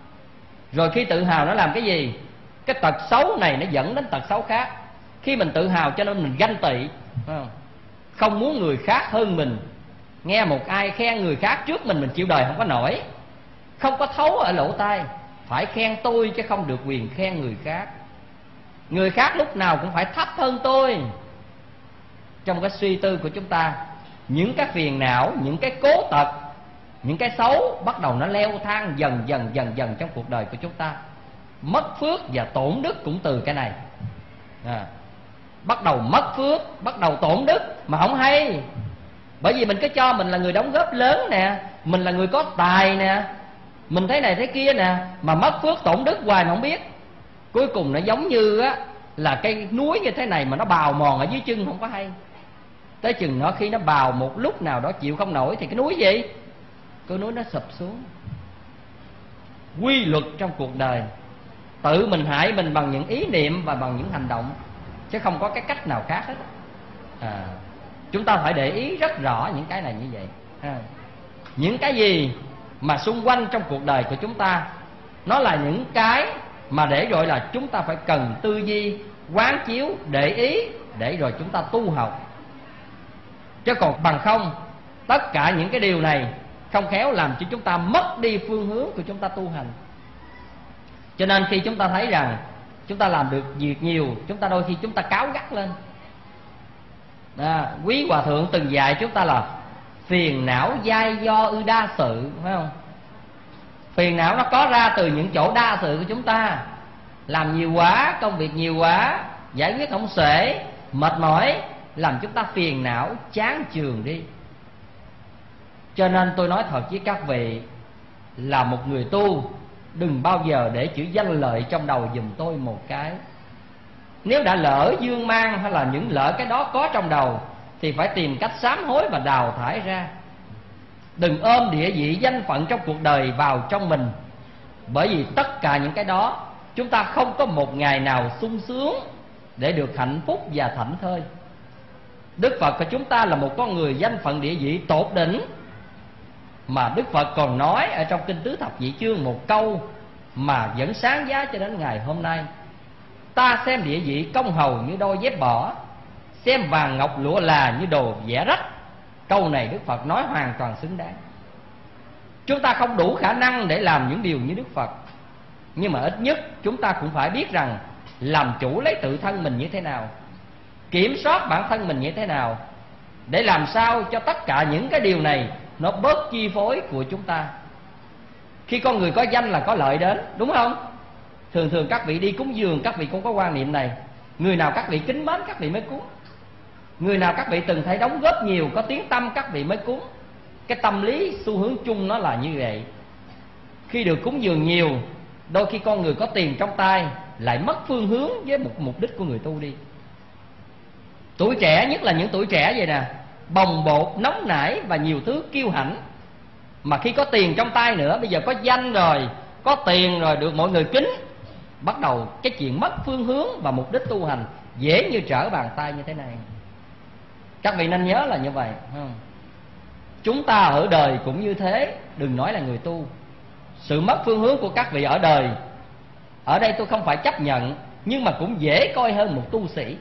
Rồi khi tự hào nó làm cái gì? Cái tật xấu này nó dẫn đến tật xấu khác. Khi mình tự hào cho nên mình ganh tị, không? không muốn người khác hơn mình. Nghe một ai khen người khác trước mình, mình chịu đời không có nổi. Không có thấu ở lỗ tai, phải khen tôi chứ không được quyền khen người khác. Người khác lúc nào cũng phải thấp hơn tôi. Trong cái suy tư của chúng ta, những cái phiền não, những cái cố tật, những cái xấu bắt đầu nó leo thang dần dần dần dần trong cuộc đời của chúng ta. Mất phước và tổn đức cũng từ cái này à. Bắt đầu mất phước, bắt đầu tổn đức mà không hay. Bởi vì mình cứ cho mình là người đóng góp lớn nè, mình là người có tài nè, mình thế này thế kia nè, mà mất phước tổn đức hoài mà không biết. Cuối cùng nó giống như á là cây núi như thế này mà nó bào mòn ở dưới chân không có hay. Tới chừng nó khi nó bào một lúc nào đó chịu không nổi thì cái núi gì? Cái núi nó sụp xuống. Quy luật trong cuộc đời, tự mình hại mình bằng những ý niệm và bằng những hành động, chứ không có cái cách nào khác hết à. Chúng ta phải để ý rất rõ những cái này như vậy à. Những cái gì mà xung quanh trong cuộc đời của chúng ta, nó là những cái mà để rồi là chúng ta phải cần tư duy, quán chiếu, để ý, để rồi chúng ta tu học. Chứ còn bằng không, tất cả những cái điều này không khéo làm cho chúng ta mất đi phương hướng của chúng ta tu hành. Cho nên khi chúng ta thấy rằng chúng ta làm được việc nhiều, chúng ta đôi khi chúng ta cáu gắt lên. À, quý hòa thượng từng dạy chúng ta là phiền não dai do ư đa sự, phải không? Phiền não nó có ra từ những chỗ đa sự của chúng ta. Làm nhiều quá, công việc nhiều quá, giải quyết không xuể, mệt mỏi, làm chúng ta phiền não, chán chường đi. Cho nên tôi nói thật với các vị, là một người tu, đừng bao giờ để chữ danh lợi trong đầu giùm tôi một cái. Nếu đã lỡ dương mang hay là những lỡ cái đó có trong đầu, thì phải tìm cách sám hối và đào thải ra. Đừng ôm địa vị danh phận trong cuộc đời vào trong mình. Bởi vì tất cả những cái đó, chúng ta không có một ngày nào sung sướng để được hạnh phúc và thảnh thơi. Đức Phật của chúng ta là một con người danh phận địa vị tột đỉnh, mà Đức Phật còn nói ở trong Kinh Tứ Thập Nhị Chương một câu mà vẫn sáng giá cho đến ngày hôm nay: ta xem địa vị công hầu như đôi dép bỏ, xem vàng ngọc lụa là như đồ vẽ rách. Câu này Đức Phật nói hoàn toàn xứng đáng. Chúng ta không đủ khả năng để làm những điều như Đức Phật, nhưng mà ít nhất chúng ta cũng phải biết rằng làm chủ lấy tự thân mình như thế nào, kiểm soát bản thân mình như thế nào, để làm sao cho tất cả những cái điều này nó bớt chi phối của chúng ta. Khi con người có danh là có lợi đến, đúng không? Thường thường các vị đi cúng dường, các vị cũng có quan niệm này. Người nào các vị kính mến các vị mới cúng, người nào các vị từng thấy đóng góp nhiều, có tiếng tăm các vị mới cúng. Cái tâm lý xu hướng chung nó là như vậy. Khi được cúng dường nhiều, đôi khi con người có tiền trong tay lại mất phương hướng với một mục đích của người tu đi. Tuổi trẻ, nhất là những tuổi trẻ vậy nè, bồng bột, nóng nảy và nhiều thứ kiêu hãnh. Mà khi có tiền trong tay nữa, bây giờ có danh rồi, có tiền rồi, được mọi người kính, bắt đầu cái chuyện mất phương hướng và mục đích tu hành dễ như trở bàn tay như thế này. Các vị nên nhớ là như vậy. Chúng ta ở đời cũng như thế, đừng nói là người tu. Sự mất phương hướng của các vị ở đời, ở đây tôi không phải chấp nhận, nhưng mà cũng dễ coi hơn một tu sĩ.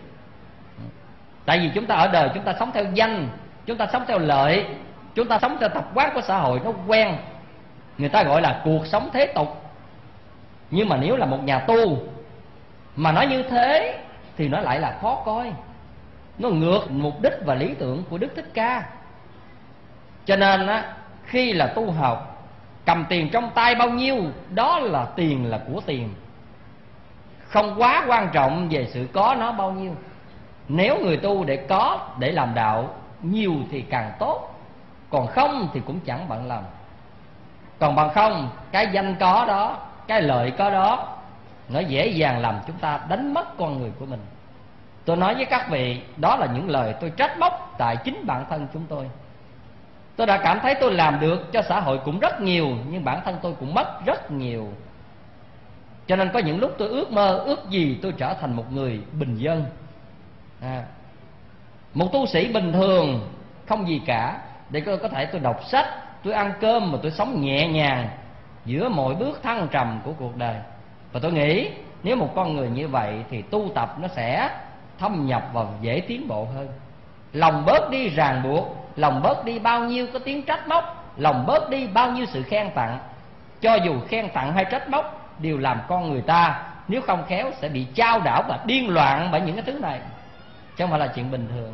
Tại vì chúng ta ở đời, chúng ta sống theo danh, chúng ta sống theo lợi, chúng ta sống theo tập quán của xã hội, nó quen. Người ta gọi là cuộc sống thế tục. Nhưng mà nếu là một nhà tu mà nói như thế thì nó lại là khó coi, nó ngược mục đích và lý tưởng của Đức Thích Ca. Cho nên á, khi là tu học, cầm tiền trong tay bao nhiêu, đó là tiền là của tiền, không quá quan trọng về sự có nó bao nhiêu. Nếu người tu để có, để làm đạo nhiều thì càng tốt, còn không thì cũng chẳng bận lòng. Còn bằng không, cái danh có đó, cái lợi có đó, nó dễ dàng làm chúng ta đánh mất con người của mình. Tôi nói với các vị, đó là những lời tôi trách móc tại chính bản thân chúng tôi. Tôi đã cảm thấy tôi làm được cho xã hội cũng rất nhiều, nhưng bản thân tôi cũng mất rất nhiều. Cho nên có những lúc tôi ước mơ, ước gì tôi trở thành một người bình dân, à, một tu sĩ bình thường, không gì cả, để có thể tôi đọc sách, tôi ăn cơm mà tôi sống nhẹ nhàng giữa mọi bước thăng trầm của cuộc đời. Và tôi nghĩ nếu một con người như vậy thì tu tập nó sẽ thâm nhập và dễ tiến bộ hơn. Lòng bớt đi ràng buộc, lòng bớt đi bao nhiêu có tiếng trách móc, lòng bớt đi bao nhiêu sự khen tặng. Cho dù khen tặng hay trách móc đều làm con người ta, nếu không khéo, sẽ bị chao đảo và điên loạn bởi những cái thứ này, chứ không phải là chuyện bình thường.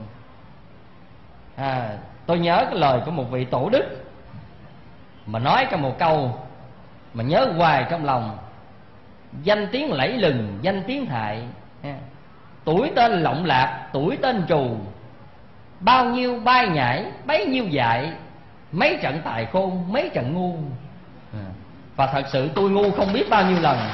à, Tôi nhớ cái lời của một vị tổ đức mà nói trong một câu mà nhớ hoài trong lòng: danh tiếng lẫy lừng, danh tiếng hại, tuổi tên lộng lạc, tuổi tên trù, bao nhiêu bay nhảy, bấy nhiêu dại, mấy trận tài khôn, mấy trận ngu. à, Và thật sự tôi ngu không biết bao nhiêu lần.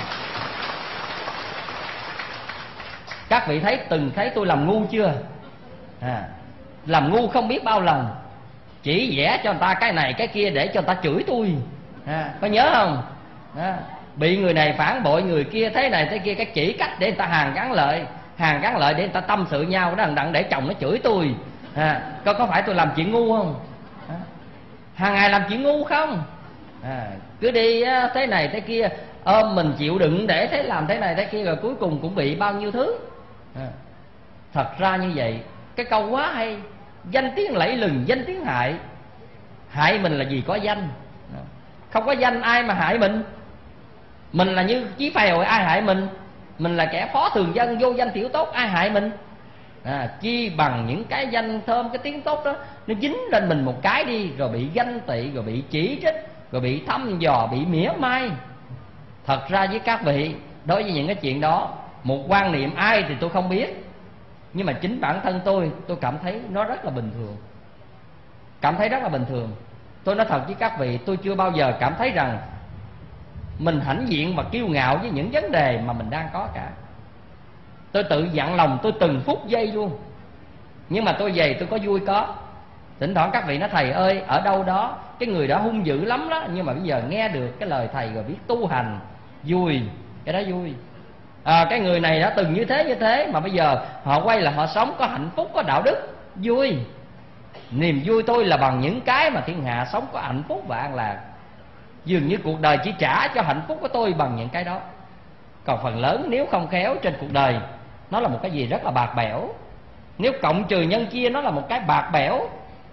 Các vị thấy từng thấy tôi làm ngu chưa? à, Làm ngu không biết bao lần, chỉ vẽ cho người ta cái này cái kia để cho người ta chửi tôi. à, Có nhớ không? à, Bị người này phản bội người kia, thế này thế kia, cái chỉ cách để người ta hàn gắn lợi, hàn gắn lợi để người ta tâm sự nhau đó, đặng để chồng nó chửi tôi. à, có, có phải tôi làm chuyện ngu không? à, Hàng ngày làm chuyện ngu không? à, Cứ đi á, thế này thế kia, ôm mình chịu đựng để thế làm thế này thế kia, rồi cuối cùng cũng bị bao nhiêu thứ. à, Thật ra như vậy, cái câu quá hay: danh tiếng lẫy lừng, danh tiếng hại. Hại mình là gì? Có danh. Không có danh ai mà hại mình. Mình là như Chí Phèo, ai hại mình? Mình là kẻ phó thường dân, vô danh tiểu tốt, ai hại mình? À, chi bằng những cái danh thơm, cái tiếng tốt đó nó dính lên mình một cái đi, rồi bị ganh tị, rồi bị chỉ trích, rồi bị thăm dò, bị mỉa mai. Thật ra với các vị, đối với những cái chuyện đó, một quan niệm ai thì tôi không biết, nhưng mà chính bản thân tôi, tôi cảm thấy nó rất là bình thường. Cảm thấy rất là bình thường. Tôi nói thật với các vị, tôi chưa bao giờ cảm thấy rằng mình hãnh diện và kiêu ngạo với những vấn đề mà mình đang có cả. Tôi tự dặn lòng tôi từng phút giây luôn. Nhưng mà tôi về tôi có vui có. Thỉnh thoảng các vị nói thầy ơi, ở đâu đó cái người đó hung dữ lắm đó, nhưng mà bây giờ nghe được cái lời thầy rồi biết tu hành, vui, cái đó vui. À, cái người này đã từng như thế như thế mà bây giờ họ quay lại họ sống có hạnh phúc, có đạo đức, vui. Niềm vui tôi là bằng những cái mà thiên hạ sống có hạnh phúc và an lạc. Dường như cuộc đời chỉ trả cho hạnh phúc của tôi bằng những cái đó. Còn phần lớn nếu không khéo trên cuộc đời, nó là một cái gì rất là bạc bẽo. Nếu cộng trừ nhân chia, nó là một cái bạc bẽo.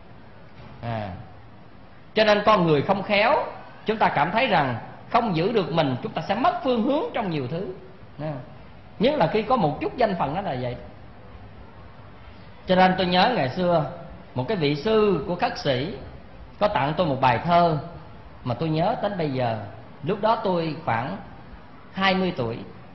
à. Cho nên con người không khéo, chúng ta cảm thấy rằng không giữ được mình, chúng ta sẽ mất phương hướng trong nhiều thứ. à. Nhất là khi có một chút danh phận, đó là vậy. Cho nên tôi nhớ ngày xưa một cái vị sư của khất sĩ có tặng tôi một bài thơ mà tôi nhớ đến bây giờ. Lúc đó tôi khoảng hai mươi tuổi.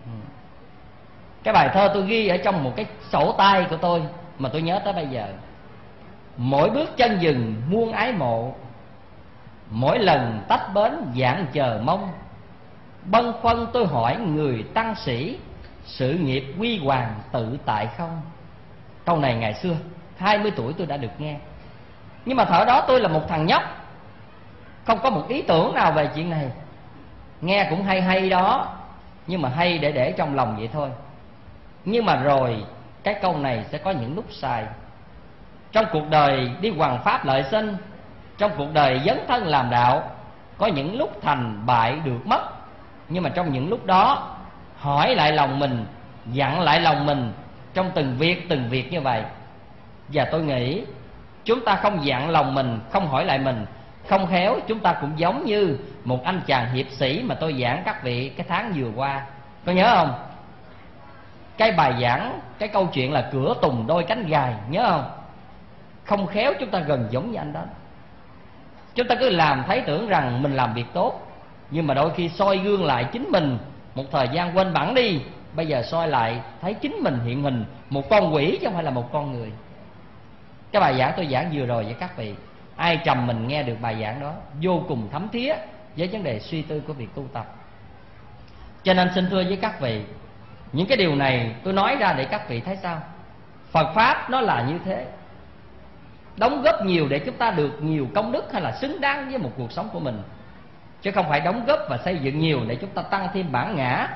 Cái bài thơ tôi ghi ở trong một cái sổ tay của tôi mà tôi nhớ tới bây giờ. Mỗi bước chân dừng muôn ái mộ, mỗi lần tách bến dạng chờ mong. Bâng khuâng tôi hỏi người tăng sĩ, sự nghiệp quy hoàng tự tại không? Câu này ngày xưa hai mươi tuổi tôi đã được nghe. Nhưng mà thời đó tôi là một thằng nhóc, không có một ý tưởng nào về chuyện này. Nghe cũng hay hay đó, nhưng mà hay để để trong lòng vậy thôi. Nhưng mà rồi cái câu này sẽ có những lúc sai. Trong cuộc đời đi hoằng pháp lợi sinh, trong cuộc đời dấn thân làm đạo, có những lúc thành bại được mất. Nhưng mà trong những lúc đó, hỏi lại lòng mình, dặn lại lòng mình trong từng việc từng việc như vậy. Và tôi nghĩ chúng ta không dặn lòng mình, không hỏi lại mình, không khéo chúng ta cũng giống như một anh chàng hiệp sĩ mà tôi giảng các vị cái tháng vừa qua. Có nhớ không? Cái bài giảng, cái câu chuyện là cửa tùng đôi cánh gài, nhớ không? Không khéo chúng ta gần giống như anh đó. Chúng ta cứ làm thấy tưởng rằng mình làm việc tốt, nhưng mà đôi khi soi gương lại chính mình, một thời gian quên bẵng đi. Bây giờ soi lại thấy chính mình hiện hình một con quỷ chứ không phải là một con người. Cái bài giảng tôi giảng vừa rồi với các vị, ai trầm mình nghe được bài giảng đó vô cùng thấm thía với vấn đề suy tư của việc tu tập. Cho nên xin thưa với các vị, những cái điều này tôi nói ra để các vị thấy sao? Phật Pháp nó là như thế, đóng góp nhiều để chúng ta được nhiều công đức hay là xứng đáng với một cuộc sống của mình, chứ không phải đóng góp và xây dựng nhiều để chúng ta tăng thêm bản ngã.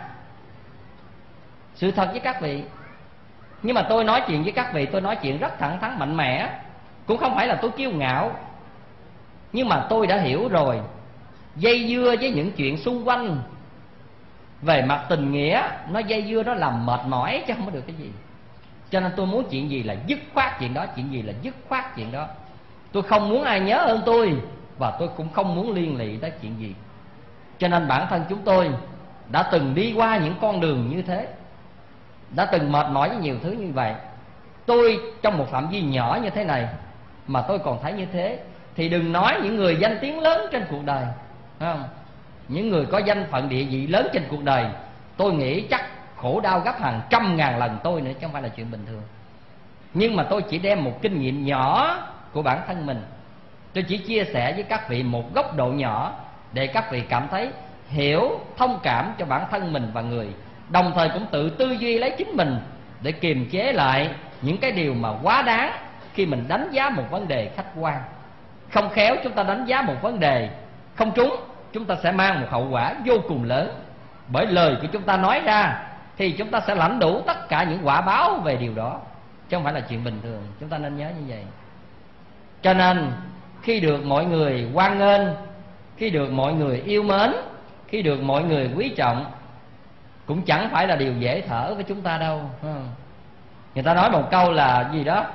Sự thật với các vị. Nhưng mà tôi nói chuyện với các vị, tôi nói chuyện rất thẳng thắn mạnh mẽ, cũng không phải là tôi kiêu ngạo. Nhưng mà tôi đã hiểu rồi, dây dưa với những chuyện xung quanh về mặt tình nghĩa, nó dây dưa nó làm mệt mỏi chứ không có được cái gì. Cho nên tôi muốn chuyện gì là dứt khoát chuyện đó, chuyện gì là dứt khoát chuyện đó. Tôi không muốn ai nhớ ơn tôi, và tôi cũng không muốn liên lụy tới chuyện gì. Cho nên bản thân chúng tôi đã từng đi qua những con đường như thế, đã từng mệt mỏi với nhiều thứ như vậy. Tôi trong một phạm vi nhỏ như thế này mà tôi còn thấy như thế, thì đừng nói những người danh tiếng lớn trên cuộc đời, phải không? Những người có danh phận địa vị lớn trên cuộc đời, tôi nghĩ chắc khổ đau gấp hàng trăm ngàn lần tôi nữa, chứ không phải là chuyện bình thường. Nhưng mà tôi chỉ đem một kinh nghiệm nhỏ của bản thân mình, tôi chỉ chia sẻ với các vị một góc độ nhỏ, để các vị cảm thấy hiểu, thông cảm cho bản thân mình và người, đồng thời cũng tự tư duy lấy chính mình để kiềm chế lại những cái điều mà quá đáng khi mình đánh giá một vấn đề khách quan. Không khéo chúng ta đánh giá một vấn đề không trúng, chúng ta sẽ mang một hậu quả vô cùng lớn. Bởi lời của chúng ta nói ra thì chúng ta sẽ lãnh đủ tất cả những quả báo về điều đó, chứ không phải là chuyện bình thường. Chúng ta nên nhớ như vậy. Cho nên khi được mọi người hoan nghênh, khi được mọi người yêu mến, khi được mọi người quý trọng, cũng chẳng phải là điều dễ thở với chúng ta đâu. Người ta nói một câu là gì đó,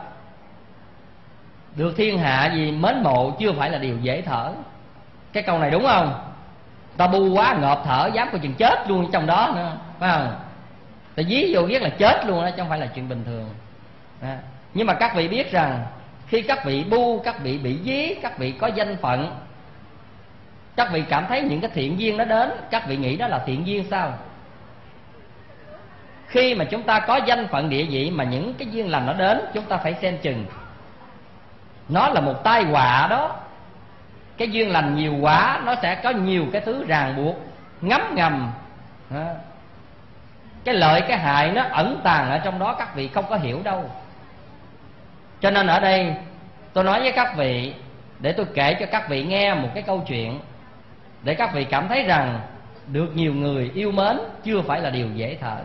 được thiên hạ gì mến mộ chưa phải là điều dễ thở. Cái câu này đúng không? Ta bu quá ngợp thở, dám coi chừng chết luôn trong đó nữa, phải không? Ta ví dụ biết là chết luôn đó, chứ không phải là chuyện bình thường. À, nhưng mà các vị biết rằng khi các vị bu, các vị bị dí, các vị có danh phận, các vị cảm thấy những cái thiện duyên nó đến, các vị nghĩ đó là thiện duyên sao? Khi mà chúng ta có danh phận địa vị mà những cái duyên lành nó đến, chúng ta phải xem chừng nó là một tai họa đó. Cái duyên lành nhiều quá, nó sẽ có nhiều cái thứ ràng buộc ngấm ngầm. Cái lợi cái hại nó ẩn tàng ở trong đó, các vị không có hiểu đâu. Cho nên ở đây tôi nói với các vị, để tôi kể cho các vị nghe một cái câu chuyện, để các vị cảm thấy rằng được nhiều người yêu mến chưa phải là điều dễ thở.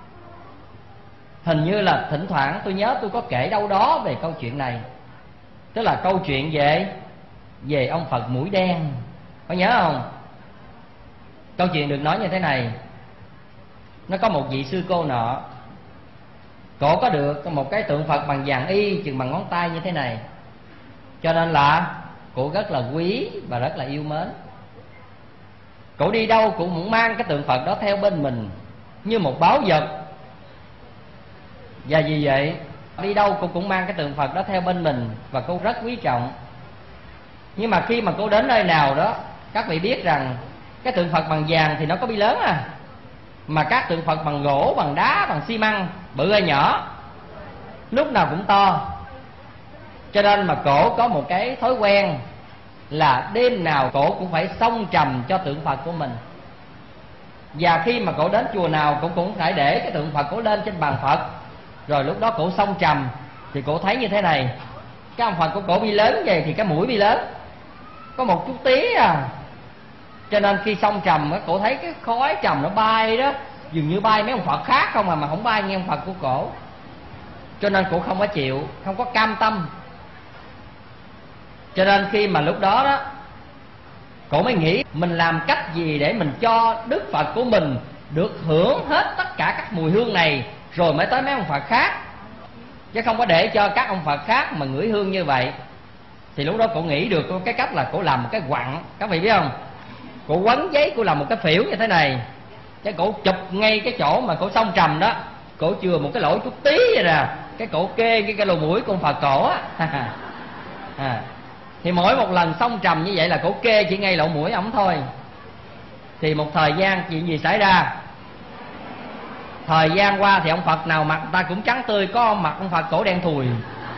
Hình như là thỉnh thoảng tôi nhớ tôi có kể đâu đó về câu chuyện này. Tức là câu chuyện về Về ông Phật mũi đen, có nhớ không? Câu chuyện được nói như thế này. Nó có một vị sư cô nọ, cổ có được một cái tượng Phật bằng vàng y, chừng bằng ngón tay như thế này. Cho nên là cổ rất là quý và rất là yêu mến. Cổ đi đâu cũng muốn mang cái tượng Phật đó theo bên mình như một báu vật. Và vì vậy đi đâu cô cũng mang cái tượng Phật đó theo bên mình, và cô rất quý trọng. Nhưng mà khi mà cô đến nơi nào đó, các vị biết rằng cái tượng Phật bằng vàng thì nó có bi lớn à, mà các tượng Phật bằng gỗ, bằng đá, bằng xi măng, bự hay nhỏ, lúc nào cũng to. Cho nên mà cổ có một cái thói quen là đêm nào cổ cũng phải xông trầm cho tượng Phật của mình. Và khi mà cổ đến chùa nào, cổ cũng phải để cái tượng Phật cổ lên trên bàn Phật. Rồi lúc đó cổ xông trầm thì cổ thấy như thế này: cái ông Phật của cổ bi lớn vậy thì cái mũi bi lớn, có một chút tí à. Cho nên khi xông trầm, cổ thấy cái khói trầm nó bay đó, dường như bay mấy ông Phật khác không à, mà không bay nghe ông Phật của cổ. Cho nên cổ không có chịu, không có cam tâm. Cho nên khi mà lúc đó đó, cổ mới nghĩ mình làm cách gì để mình cho Đức Phật của mình được hưởng hết tất cả các mùi hương này, rồi mới tới mấy ông Phật khác, chứ không có để cho các ông Phật khác mà ngửi hương như vậy. Thì lúc đó cổ nghĩ được cái cách là cổ làm một cái quặng, các vị biết không? Cổ quấn giấy, cổ làm một cái phễu như thế này, cái cổ chụp ngay cái chỗ mà cổ xông trầm đó, cổ chừa một cái lỗ chút tí vậy nè, cái cổ kê cái, cái lỗ mũi của ông Phật cổ á. À, thì mỗi một lần xông trầm như vậy là cổ kê chỉ ngay lỗ mũi ổng thôi. Thì một thời gian chuyện gì xảy ra? Thời gian qua thì ông Phật nào mặt ta cũng trắng tươi, có mặt ông Phật cổ đen thùi.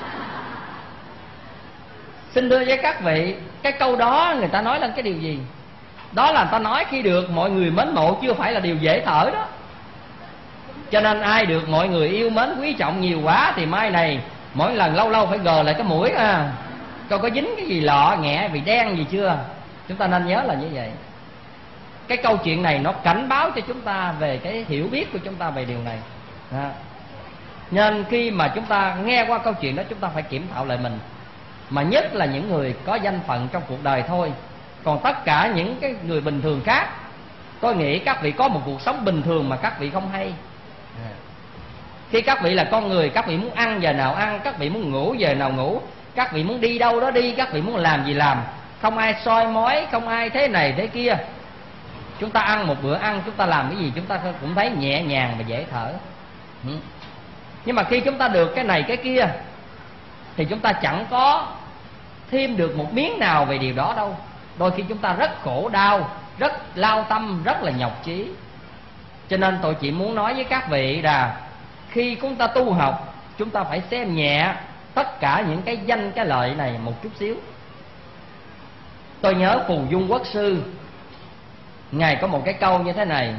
Xin thưa với các vị, cái câu đó người ta nói lên cái điều gì? Đó là người ta nói khi được mọi người mến mộ chưa phải là điều dễ thở đó. Cho nên ai được mọi người yêu mến quý trọng nhiều quá thì mai này mỗi lần lâu lâu phải gờ lại cái mũi à, coi có dính cái gì lọ nghẹ bị đen gì chưa. Chúng ta nên nhớ là như vậy. Cái câu chuyện này nó cảnh báo cho chúng ta về cái hiểu biết của chúng ta về điều này à. Nên khi mà chúng ta nghe qua câu chuyện đó, chúng ta phải kiểm thảo lại mình. Mà nhất là những người có danh phận trong cuộc đời thôi. Còn tất cả những cái người bình thường khác, tôi nghĩ các vị có một cuộc sống bình thường mà các vị không hay à. Khi các vị là con người, các vị muốn ăn giờ nào ăn, các vị muốn ngủ giờ nào ngủ, các vị muốn đi đâu đó đi, các vị muốn làm gì làm, không ai soi mói, không ai thế này thế kia. Chúng ta ăn một bữa ăn, chúng ta làm cái gì chúng ta cũng thấy nhẹ nhàng và dễ thở. Nhưng mà khi chúng ta được cái này cái kia thì chúng ta chẳng có thêm được một miếng nào về điều đó đâu. Đôi khi chúng ta rất khổ đau, rất lao tâm, rất là nhọc chí. Cho nên tôi chỉ muốn nói với các vị là khi chúng ta tu học, chúng ta phải xem nhẹ tất cả những cái danh cái lợi này một chút xíu. Tôi nhớ Phù Dung Quốc sư, Ngài có một cái câu như thế này.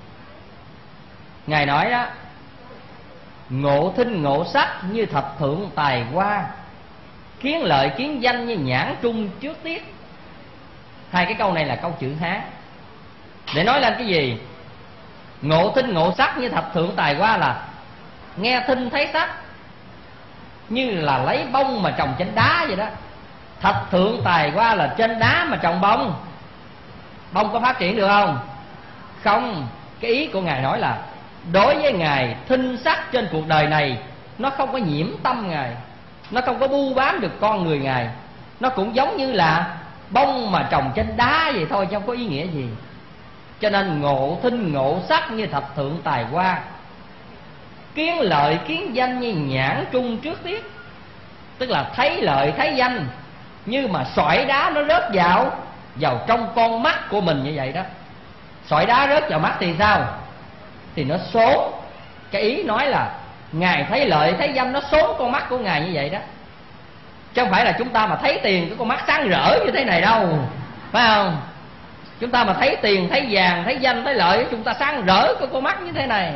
Ngài nói đó: ngộ thinh ngộ sắc như thập thượng tài hoa, kiến lợi kiến danh như nhãn trung trước tiết. Hai cái câu này là câu chữ Hán. Để nói lên cái gì? Ngộ thinh ngộ sắc như thập thượng tài hoa là nghe thinh thấy sắc, như là lấy bông mà trồng trên đá vậy đó. Thập thượng tài hoa là trên đá mà trồng bông. Bông có phát triển được không? Không. Cái ý của Ngài nói là đối với Ngài, thinh sắc trên cuộc đời này nó không có nhiễm tâm Ngài, nó không có bu bám được con người Ngài. Nó cũng giống như là bông mà trồng trên đá vậy thôi, chứ không có ý nghĩa gì. Cho nên ngộ thinh ngộ sắc như thập thượng tài hoa, kiến lợi kiến danh như nhãn trung trước tiết. Tức là thấy lợi thấy danh như mà sỏi đá nó rớt vào vào trong con mắt của mình như vậy đó. Sỏi đá rớt vào mắt thì sao? Thì nó xốn. Cái ý nói là Ngài thấy lợi thấy danh nó xốn con mắt của Ngài như vậy đó. Chứ không phải là chúng ta mà thấy tiền cái con mắt sáng rỡ như thế này đâu, phải không? Chúng ta mà thấy tiền, thấy vàng, thấy danh, thấy lợi, chúng ta sáng rỡ cái con mắt như thế này.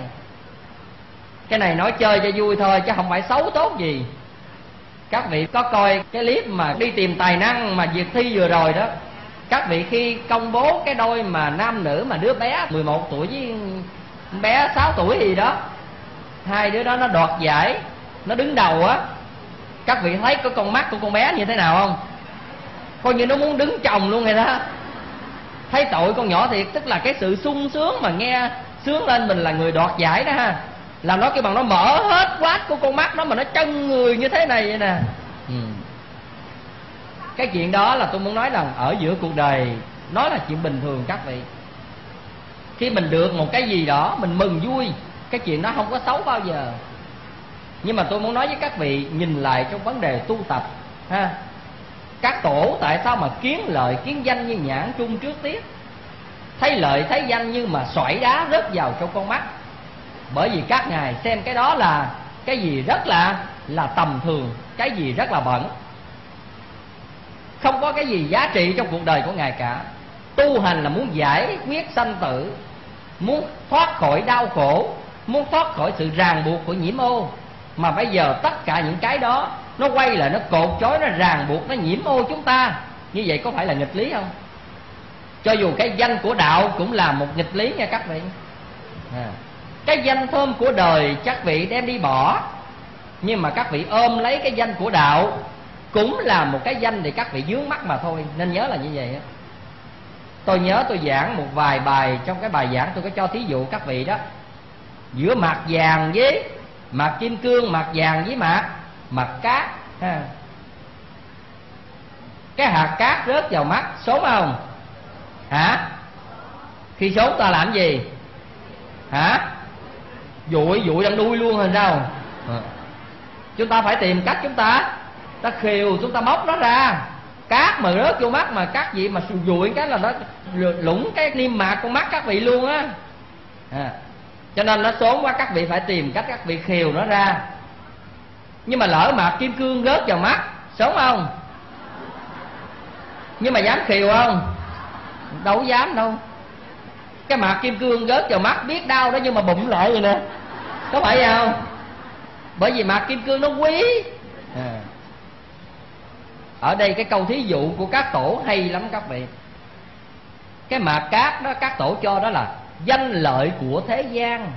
Cái này nói chơi cho vui thôi chứ không phải xấu tốt gì. Các vị có coi cái clip mà đi tìm tài năng mà Việt Thi vừa rồi đó, các vị khi công bố cái đôi mà nam nữ mà đứa bé mười một tuổi với bé sáu tuổi gì đó, hai đứa đó nó đoạt giải, nó đứng đầu á, các vị thấy cái con mắt của con bé như thế nào không? Coi như nó muốn đứng chồng luôn rồi đó. Thấy tội con nhỏ thiệt. Tức là cái sự sung sướng mà nghe sướng lên mình là người đoạt giải đó ha, là nó cái bằng nó mở hết quát của con mắt nó mà nó chân người như thế này vậy nè. ừ. Cái chuyện đó là tôi muốn nói là ở giữa cuộc đời nó là chuyện bình thường các vị. Khi mình được một cái gì đó mình mừng vui, cái chuyện đó không có xấu bao giờ. Nhưng mà tôi muốn nói với các vị, nhìn lại trong vấn đề tu tập ha, các tổ tại sao mà kiến lợi kiến danh như nhãn trung trước tiết, thấy lợi thấy danh như mà sỏi đá rớt vào trong con mắt? Bởi vì các ngài xem cái đó là cái gì rất là là tầm thường, cái gì rất là bẩn, không có cái gì giá trị trong cuộc đời của ngài cả. Tu hành là muốn giải quyết sanh tử, muốn thoát khỏi đau khổ, muốn thoát khỏi sự ràng buộc của nhiễm ô. Mà bây giờ tất cả những cái đó nó quay lại, nó cột chối, nó ràng buộc, nó nhiễm ô chúng ta. Như vậy có phải là nghịch lý không? Cho dù cái danh của đạo cũng là một nghịch lý nha các vị. à. Cái danh thơm của đời các vị đem đi bỏ, nhưng mà các vị ôm lấy cái danh của đạo cũng là một cái danh để các vị vướng mắc mà thôi. Nên nhớ là như vậy á. Tôi nhớ tôi giảng một vài bài, trong cái bài giảng tôi có cho thí dụ các vị đó, giữa mạc vàng với mạc kim cương, mạc vàng với mạc mạc cát ha. Cái hạt cát rớt vào mắt xốn không hả? Khi xốn ta làm gì hả? Dụi dụi đang đuôi luôn hay sao? à. Chúng ta phải tìm cách, chúng ta ta khều, chúng ta móc nó ra. Cát mà rớt vô mắt mà cát gì mà dụi cái là nó lũng cái niêm mạc con mắt các vị luôn á. à. Cho nên nó xốn quá, các vị phải tìm cách các vị khều nó ra. Nhưng mà lỡ mạc kim cương rớt vào mắt xốn không? Nhưng mà dám khều không? Đâu dám đâu. Cái mạc kim cương rớt vào mắt biết đau đó, nhưng mà bụng lại vậy nè, có phải vậy không? Bởi vì mạc kim cương nó quý. à. Ở đây cái câu thí dụ của các tổ hay lắm các vị. Cái mạc cát đó các tổ cho đó là danh lợi của thế gian.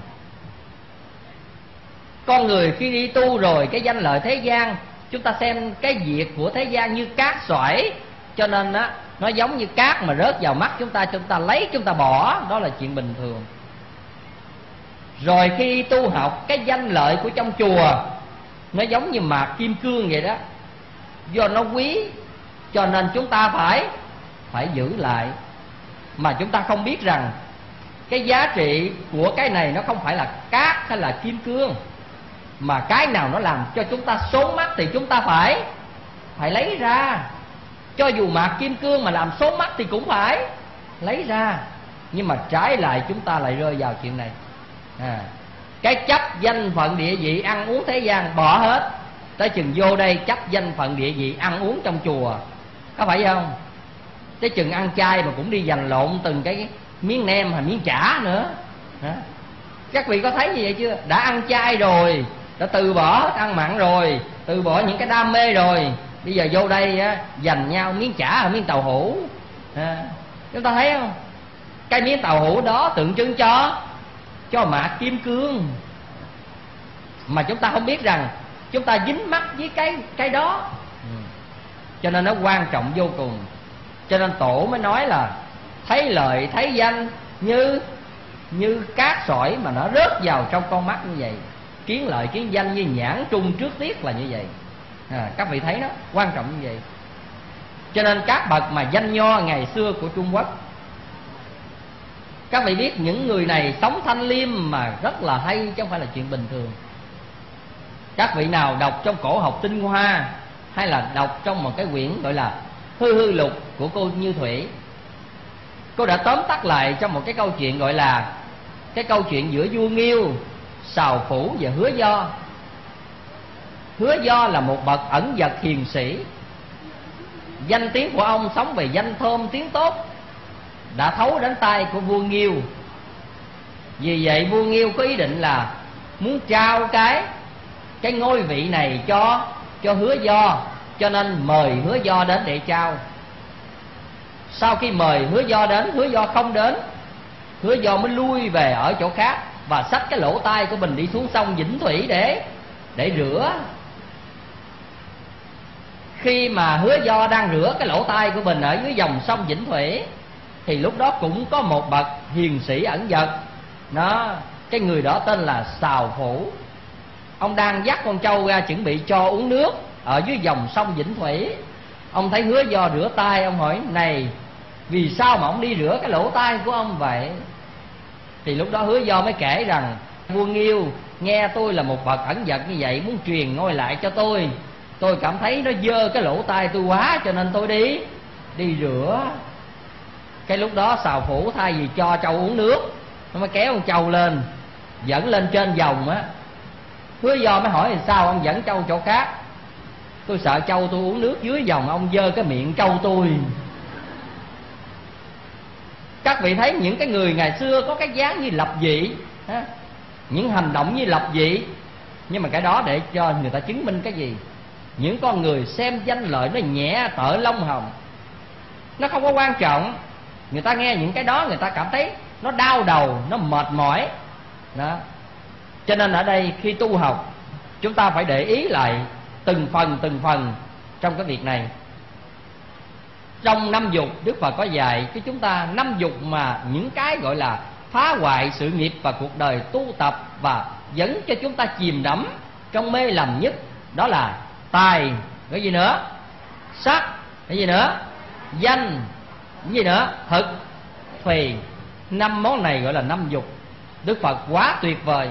Con người khi đi tu rồi, cái danh lợi thế gian, chúng ta xem cái việc của thế gian như cát xoải, cho nên á nó giống như cát mà rớt vào mắt chúng ta, chúng ta lấy chúng ta bỏ, đó là chuyện bình thường. Rồi khi tu học, cái danh lợi của trong chùa nó giống như mạc kim cương vậy đó, do nó quý cho nên chúng ta phải phải giữ lại. Mà chúng ta không biết rằng cái giá trị của cái này nó không phải là cát hay là kim cương, mà cái nào nó làm cho chúng ta xốn mắt thì chúng ta phải phải lấy ra. Cho dù mạc kim cương mà làm xốn mắt thì cũng phải lấy ra. Nhưng mà trái lại chúng ta lại rơi vào chuyện này. à, Cái chấp danh phận địa vị ăn uống thế gian bỏ hết, tới chừng vô đây chấp danh phận địa vị ăn uống trong chùa, có phải không? Tới chừng ăn chay mà cũng đi giành lộn từng cái miếng nem hay miếng chả nữa. Hả? Các vị có thấy như vậy chưa? Đã ăn chay rồi, đã từ bỏ ăn mặn rồi, từ bỏ những cái đam mê rồi, bây giờ vô đây á, giành nhau miếng chả hay miếng tàu hũ. à, Chúng ta thấy không? Cái miếng tàu hũ đó tượng trưng cho cho mạc kim cương, mà chúng ta không biết rằng chúng ta dính mắc với cái cái đó. ừ. Cho nên nó quan trọng vô cùng. Cho nên tổ mới nói là thấy lợi thấy danh như như cát sỏi mà nó rớt vào trong con mắt như vậy. Kiến lợi kiến danh như nhãn trung trước tiết là như vậy. à, Các vị thấy đó, quan trọng như vậy. Cho nên các bậc mà danh nho ngày xưa của Trung Quốc Các vị biết những người này sống thanh liêm mà rất là hay, chứ không phải là chuyện bình thường. Các vị nào đọc trong cổ học tinh hoa, hay là đọc trong một cái quyển gọi là Hư Hư Lục của cô Như Thủy, cô đã tóm tắt lại trong một cái câu chuyện gọi là cái câu chuyện giữa vua Nghiêu, Sào Phủ và Hứa Do. Hứa Do là một bậc ẩn dật hiền sĩ. Danh tiếng của ông sống về danh thơm tiếng tốt, đã thấu đến tai của vua Nghiêu. Vì vậy vua Nghiêu có ý định là muốn trao cái cái ngôi vị này cho cho Hứa Do, cho nên mời Hứa Do đến để trao. Sau khi mời Hứa Do đến, Hứa Do không đến. Hứa Do mới lui về ở chỗ khác và xách cái lỗ tai của mình đi xuống sông Vĩnh Thủy để để rửa. Khi mà Hứa Do đang rửa cái lỗ tai của mình ở dưới dòng sông Vĩnh Thủy, thì lúc đó cũng có một bậc hiền sĩ ẩn dật. Nó cái người đó tên là Sào Phủ. Ông đang dắt con trâu ra chuẩn bị cho uống nước ở dưới dòng sông Vĩnh Thủy. Ông thấy Hứa Do rửa tay, ông hỏi: này, vì sao mà ông đi rửa cái lỗ tai của ông vậy? Thì lúc đó Hứa Do mới kể rằng: vua Nghiêu nghe tôi là một bậc ẩn dật như vậy, muốn truyền ngôi lại cho tôi. Tôi cảm thấy nó dơ cái lỗ tai tôi quá, cho nên tôi đi đi rửa. Cái lúc đó Sào Phủ thay vì cho trâu uống nước, nó mới kéo con trâu lên, dẫn lên trên dòng á. Hứa Do mới hỏi: sao ông dẫn trâu chỗ khác? Tôi sợ trâu tôi uống nước dưới dòng, ông dơ cái miệng trâu tôi. Các vị thấy những cái người ngày xưa có cái dáng như lập dị, những hành động như lập dị, nhưng mà cái đó để cho người ta chứng minh cái gì? Những con người xem danh lợi nó nhẹ tợ lông hồng, nó không có quan trọng. Người ta nghe những cái đó người ta cảm thấy nó đau đầu, nó mệt mỏi đó. Cho nên ở đây khi tu học, chúng ta phải để ý lại từng phần từng phần trong cái việc này. Trong năm dục, Đức Phật có dạy cho chúng ta năm dục mà những cái gọi là phá hoại sự nghiệp và cuộc đời tu tập, và dẫn cho chúng ta chìm đắm trong mê lầm nhất. Đó là tài, cái gì nữa? Sắc, cái gì nữa? Danh, cái gì nữa? Thực, thùy. Năm món này gọi là năm dục. Đức Phật quá tuyệt vời.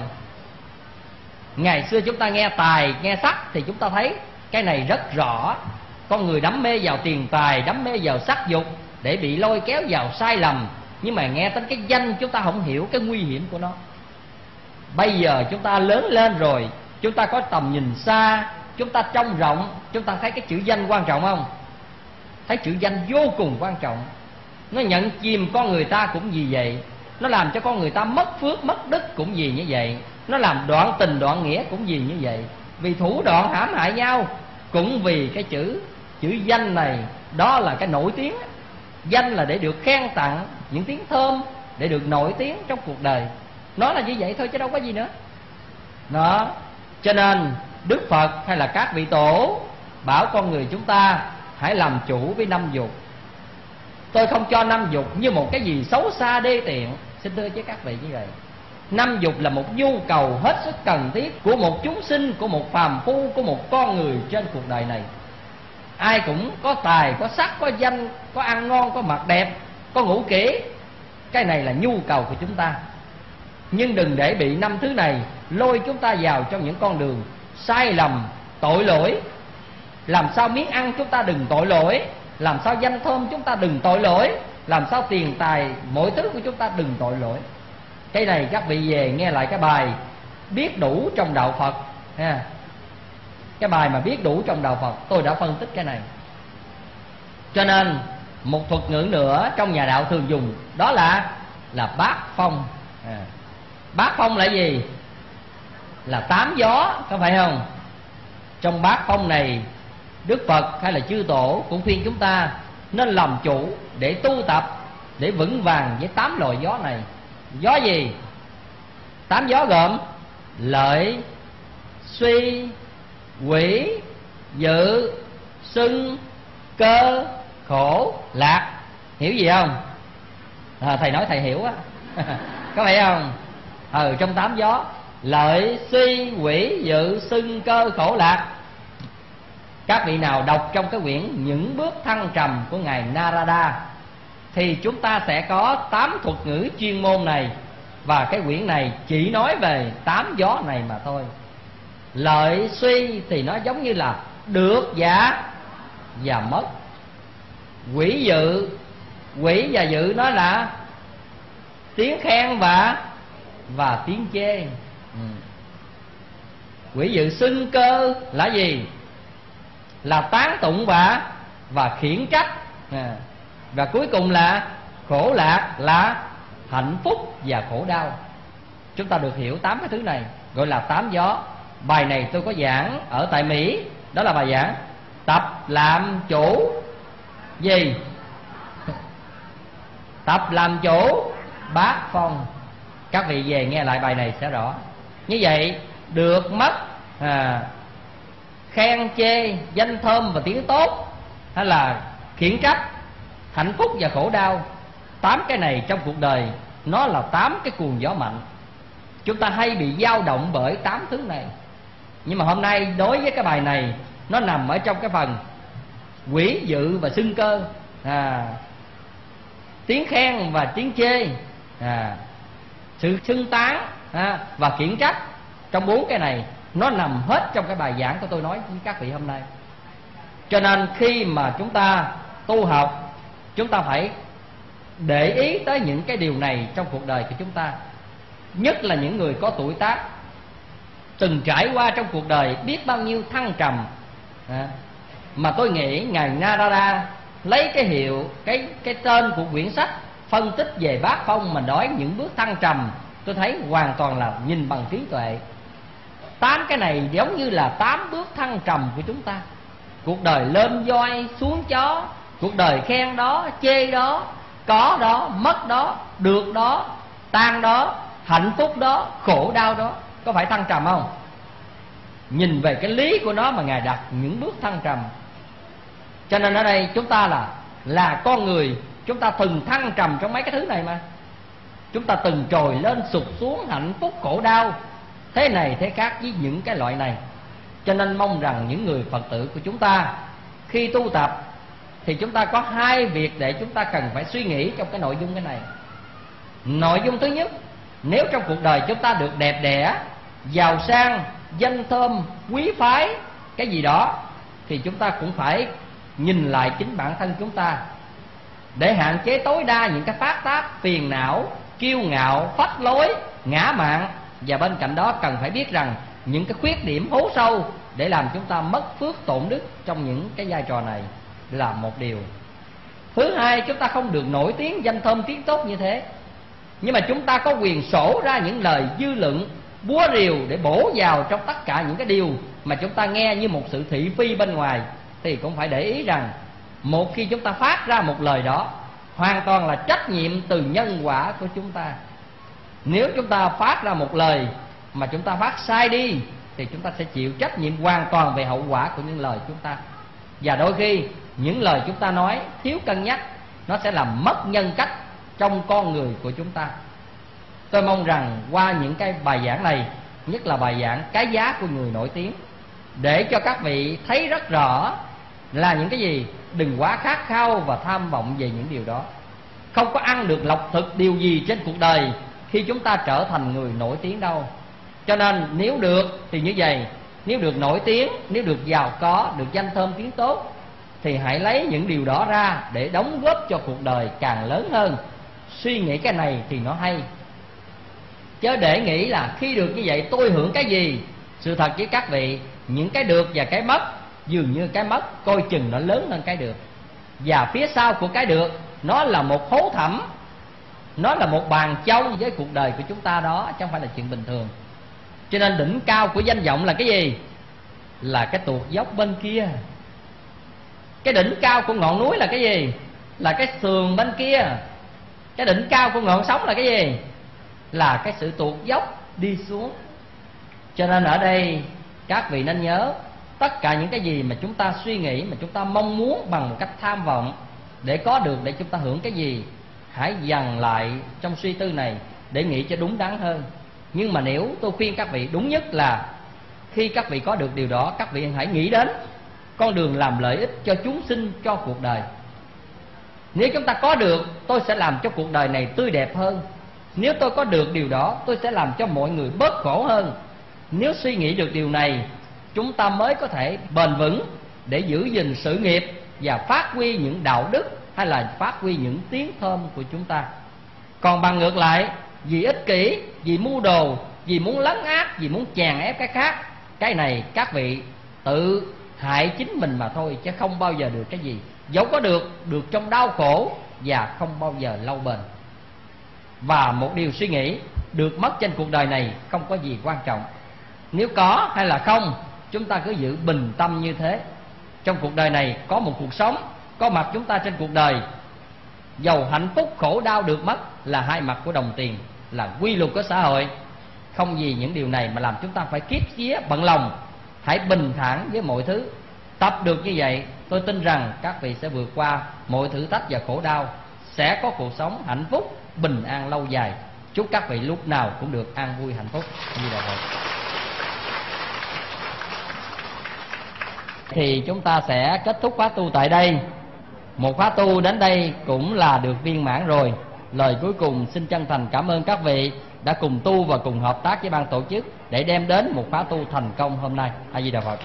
Ngày xưa chúng ta nghe tài, nghe sắc thì chúng ta thấy cái này rất rõ. Con người đắm mê vào tiền tài, đắm mê vào sắc dục để bị lôi kéo vào sai lầm. Nhưng mà nghe tới cái danh chúng ta không hiểu cái nguy hiểm của nó. Bây giờ chúng ta lớn lên rồi, chúng ta có tầm nhìn xa, chúng ta trông rộng, chúng ta thấy cái chữ danh quan trọng không? Thấy chữ danh vô cùng quan trọng. Nó nhận chìm con người ta cũng vì vậy. Nó làm cho con người ta mất phước, mất đức cũng vì như vậy. Nó làm đoạn tình, đoạn nghĩa cũng vì như vậy. Vì thủ đoạn hãm hại nhau cũng vì cái chữ chữ danh này. Đó là cái nổi tiếng. Danh là để được khen tặng, những tiếng thơm, để được nổi tiếng trong cuộc đời. Nó là như vậy thôi chứ đâu có gì nữa. Đó. Cho nên Đức Phật hay là các vị tổ bảo con người chúng ta hãy làm chủ với năm dục. Tôi không cho năm dục như một cái gì xấu xa đê tiện, xin thưa với các vị như vậy. Năm dục là một nhu cầu hết sức cần thiết của một chúng sinh, của một phàm phu, của một con người trên cuộc đời này. Ai cũng có tài, có sắc, có danh, có ăn ngon, có mặc đẹp, có ngủ kỹ. Cái này là nhu cầu của chúng ta. Nhưng đừng để bị năm thứ này lôi chúng ta vào trong những con đường sai lầm, tội lỗi. Làm sao miếng ăn chúng ta đừng tội lỗi, làm sao danh thơm chúng ta đừng tội lỗi, làm sao tiền tài mọi thứ của chúng ta đừng tội lỗi. Cái này các vị về nghe lại cái bài biết đủ trong đạo Phật ha. Cái bài mà biết đủ trong đạo Phật tôi đã phân tích cái này. Cho nên một thuật ngữ nữa trong nhà đạo thường dùng, đó là là bát phong. à. Bát phong là gì? Là tám gió, có phải không? Trong bát phong này, Đức Phật hay là chư tổ cũng khuyên chúng ta nên làm chủ để tu tập, để vững vàng với tám loại gió này. Gió gì? Tám gió gồm lợi, suy, quỷ, dự, xưng, cơ, khổ, lạc. Hiểu gì không? À, thầy nói thầy hiểu á. Có phải không? Ừ, trong tám gió lợi, suy, quỷ, dự, xưng, cơ, khổ, lạc. Các vị nào đọc trong cái quyển Những Bước Thăng Trầm của Ngài Narada thì chúng ta sẽ có tám thuật ngữ chuyên môn này. Và cái quyển này chỉ nói về tám gió này mà thôi. Lợi suy thì nó giống như là được giả và mất. Quỷ dự, quỷ và dự nó là tiếng khen và và tiếng chê. ừ. Quỷ dự xưng cơ là gì? Là tán tụng và và khiển trách. à. Và cuối cùng là khổ lạc, là hạnh phúc và khổ đau. Chúng ta được hiểu tám cái thứ này gọi là tám gió. Bài này tôi có giảng ở tại Mỹ. Đó là bài giảng tập làm chủ gì? Tập làm chủ bát phong. Các vị về nghe lại bài này sẽ rõ. Như vậy được mất, à, khen chê, danh thơm và tiếng tốt, hay là khiển trách, hạnh phúc và khổ đau. Tám cái này trong cuộc đời nó là tám cái cuồng gió mạnh. Chúng ta hay bị dao động bởi tám thứ này. Nhưng mà hôm nay đối với cái bài này, nó nằm ở trong cái phần quỷ dự và xưng cơ, à, tiếng khen và tiếng chê, à, sự xưng tán, à, và khiển trách. Trong bốn cái này nó nằm hết trong cái bài giảng của tôi nói với các vị hôm nay. Cho nên khi mà chúng ta tu học, chúng ta phải để ý tới những cái điều này trong cuộc đời của chúng ta. Nhất là những người có tuổi tác, từng trải qua trong cuộc đời biết bao nhiêu thăng trầm. à, Mà tôi nghĩ Ngài Narada lấy cái hiệu, cái cái tên của quyển sách phân tích về bát phong mà nói những bước thăng trầm, tôi thấy hoàn toàn là nhìn bằng trí tuệ. Tám cái này giống như là tám bước thăng trầm của chúng ta. Cuộc đời lên voi xuống chó, cuộc đời khen đó, chê đó, có đó, mất đó, được đó, tan đó, hạnh phúc đó, khổ đau đó. Có phải thăng trầm không? Nhìn về cái lý của nó mà Ngài đặt những bước thăng trầm. Cho nên ở đây chúng ta là Là con người, chúng ta từng thăng trầm trong mấy cái thứ này mà. Chúng ta từng trồi lên sụt xuống, hạnh phúc khổ đau, thế này thế khác với những cái loại này. Cho nên mong rằng những người Phật tử của chúng ta khi tu tập thì chúng ta có hai việc để chúng ta cần phải suy nghĩ trong cái nội dung cái này. Nội dung thứ nhất, nếu trong cuộc đời chúng ta được đẹp đẽ, giàu sang, danh thơm, quý phái, cái gì đó, thì chúng ta cũng phải nhìn lại chính bản thân chúng ta để hạn chế tối đa những cái phát tác phiền não, kiêu ngạo, phách lối, ngã mạn. Và bên cạnh đó cần phải biết rằng những cái khuyết điểm hố sâu để làm chúng ta mất phước tổn đức trong những cái vai trò này là một điều. Thứ hai, chúng ta không được nổi tiếng danh thơm tiếng tốt như thế, nhưng mà chúng ta có quyền sổ ra những lời dư luận búa rìu để bổ vào trong tất cả những cái điều mà chúng ta nghe như một sự thị phi bên ngoài. Thì cũng phải để ý rằng một khi chúng ta phát ra một lời đó, hoàn toàn là trách nhiệm từ nhân quả của chúng ta. Nếu chúng ta phát ra một lời mà chúng ta phát sai đi thì chúng ta sẽ chịu trách nhiệm hoàn toàn về hậu quả của những lời chúng ta. Và đôi khi những lời chúng ta nói thiếu cân nhắc, nó sẽ làm mất nhân cách trong con người của chúng ta. Tôi mong rằng qua những cái bài giảng này, nhất là bài giảng cái giá của người nổi tiếng, để cho các vị thấy rất rõ là những cái gì. Đừng quá khát khao và tham vọng về những điều đó. Không có ăn được lộc thực điều gì trên cuộc đời khi chúng ta trở thành người nổi tiếng đâu. Cho nên nếu được thì như vậy, nếu được nổi tiếng, nếu được giàu có, được danh thơm tiếng tốt, thì hãy lấy những điều đó ra để đóng góp cho cuộc đời càng lớn hơn. Suy nghĩ cái này thì nó hay, chớ để nghĩ là khi được như vậy tôi hưởng cái gì. Sự thật với các vị, những cái được và cái mất, dường như cái mất coi chừng nó lớn hơn cái được. Và phía sau của cái được, nó là một hố thẳm, nó là một bàn chông với cuộc đời của chúng ta đó, chứ không phải là chuyện bình thường. Cho nên đỉnh cao của danh vọng là cái gì? Là cái tuột dốc bên kia. Cái đỉnh cao của ngọn núi là cái gì? Là cái sườn bên kia. Cái đỉnh cao của ngọn sóng là cái gì? Là cái sự tuột dốc đi xuống. Cho nên ở đây các vị nên nhớ, tất cả những cái gì mà chúng ta suy nghĩ, mà chúng ta mong muốn bằng một cách tham vọng để có được, để chúng ta hưởng cái gì, hãy dằn lại trong suy tư này để nghĩ cho đúng đắn hơn. Nhưng mà nếu tôi khuyên các vị, đúng nhất là khi các vị có được điều đó, các vị hãy nghĩ đến con đường làm lợi ích cho chúng sinh, cho cuộc đời. Nếu chúng ta có được, tôi sẽ làm cho cuộc đời này tươi đẹp hơn. Nếu tôi có được điều đó, tôi sẽ làm cho mọi người bớt khổ hơn. Nếu suy nghĩ được điều này, chúng ta mới có thể bền vững để giữ gìn sự nghiệp và phát huy những đạo đức hay là phát huy những tiếng thơm của chúng ta. Còn bằng ngược lại, vì ích kỷ, vì mưu đồ, vì muốn lấn át, vì muốn chèn ép cái khác, cái này các vị tự hại chính mình mà thôi, chứ không bao giờ được cái gì. Dẫu có được, được trong đau khổ và không bao giờ lâu bền. Và một điều suy nghĩ, được mất trên cuộc đời này không có gì quan trọng. Nếu có hay là không, chúng ta cứ giữ bình tâm như thế. Trong cuộc đời này có một cuộc sống, có mặt chúng ta trên cuộc đời. Dầu hạnh phúc khổ đau được mất là hai mặt của đồng tiền, là quy luật của xã hội. Không vì những điều này mà làm chúng ta phải kiếp vía bận lòng. Hãy bình thản với mọi thứ. Tập được như vậy, tôi tin rằng các vị sẽ vượt qua mọi thử thách và khổ đau, sẽ có cuộc sống hạnh phúc, bình an lâu dài. Chúc các vị lúc nào cũng được an vui hạnh phúc. Như là vậy. Thì chúng ta sẽ kết thúc khóa tu tại đây. Một khóa tu đến đây cũng là được viên mãn rồi. Lời cuối cùng xin chân thành cảm ơn các vị đã cùng tu và cùng hợp tác với ban tổ chức để đem đến một khóa tu thành công hôm nay. A Di Đà Phật.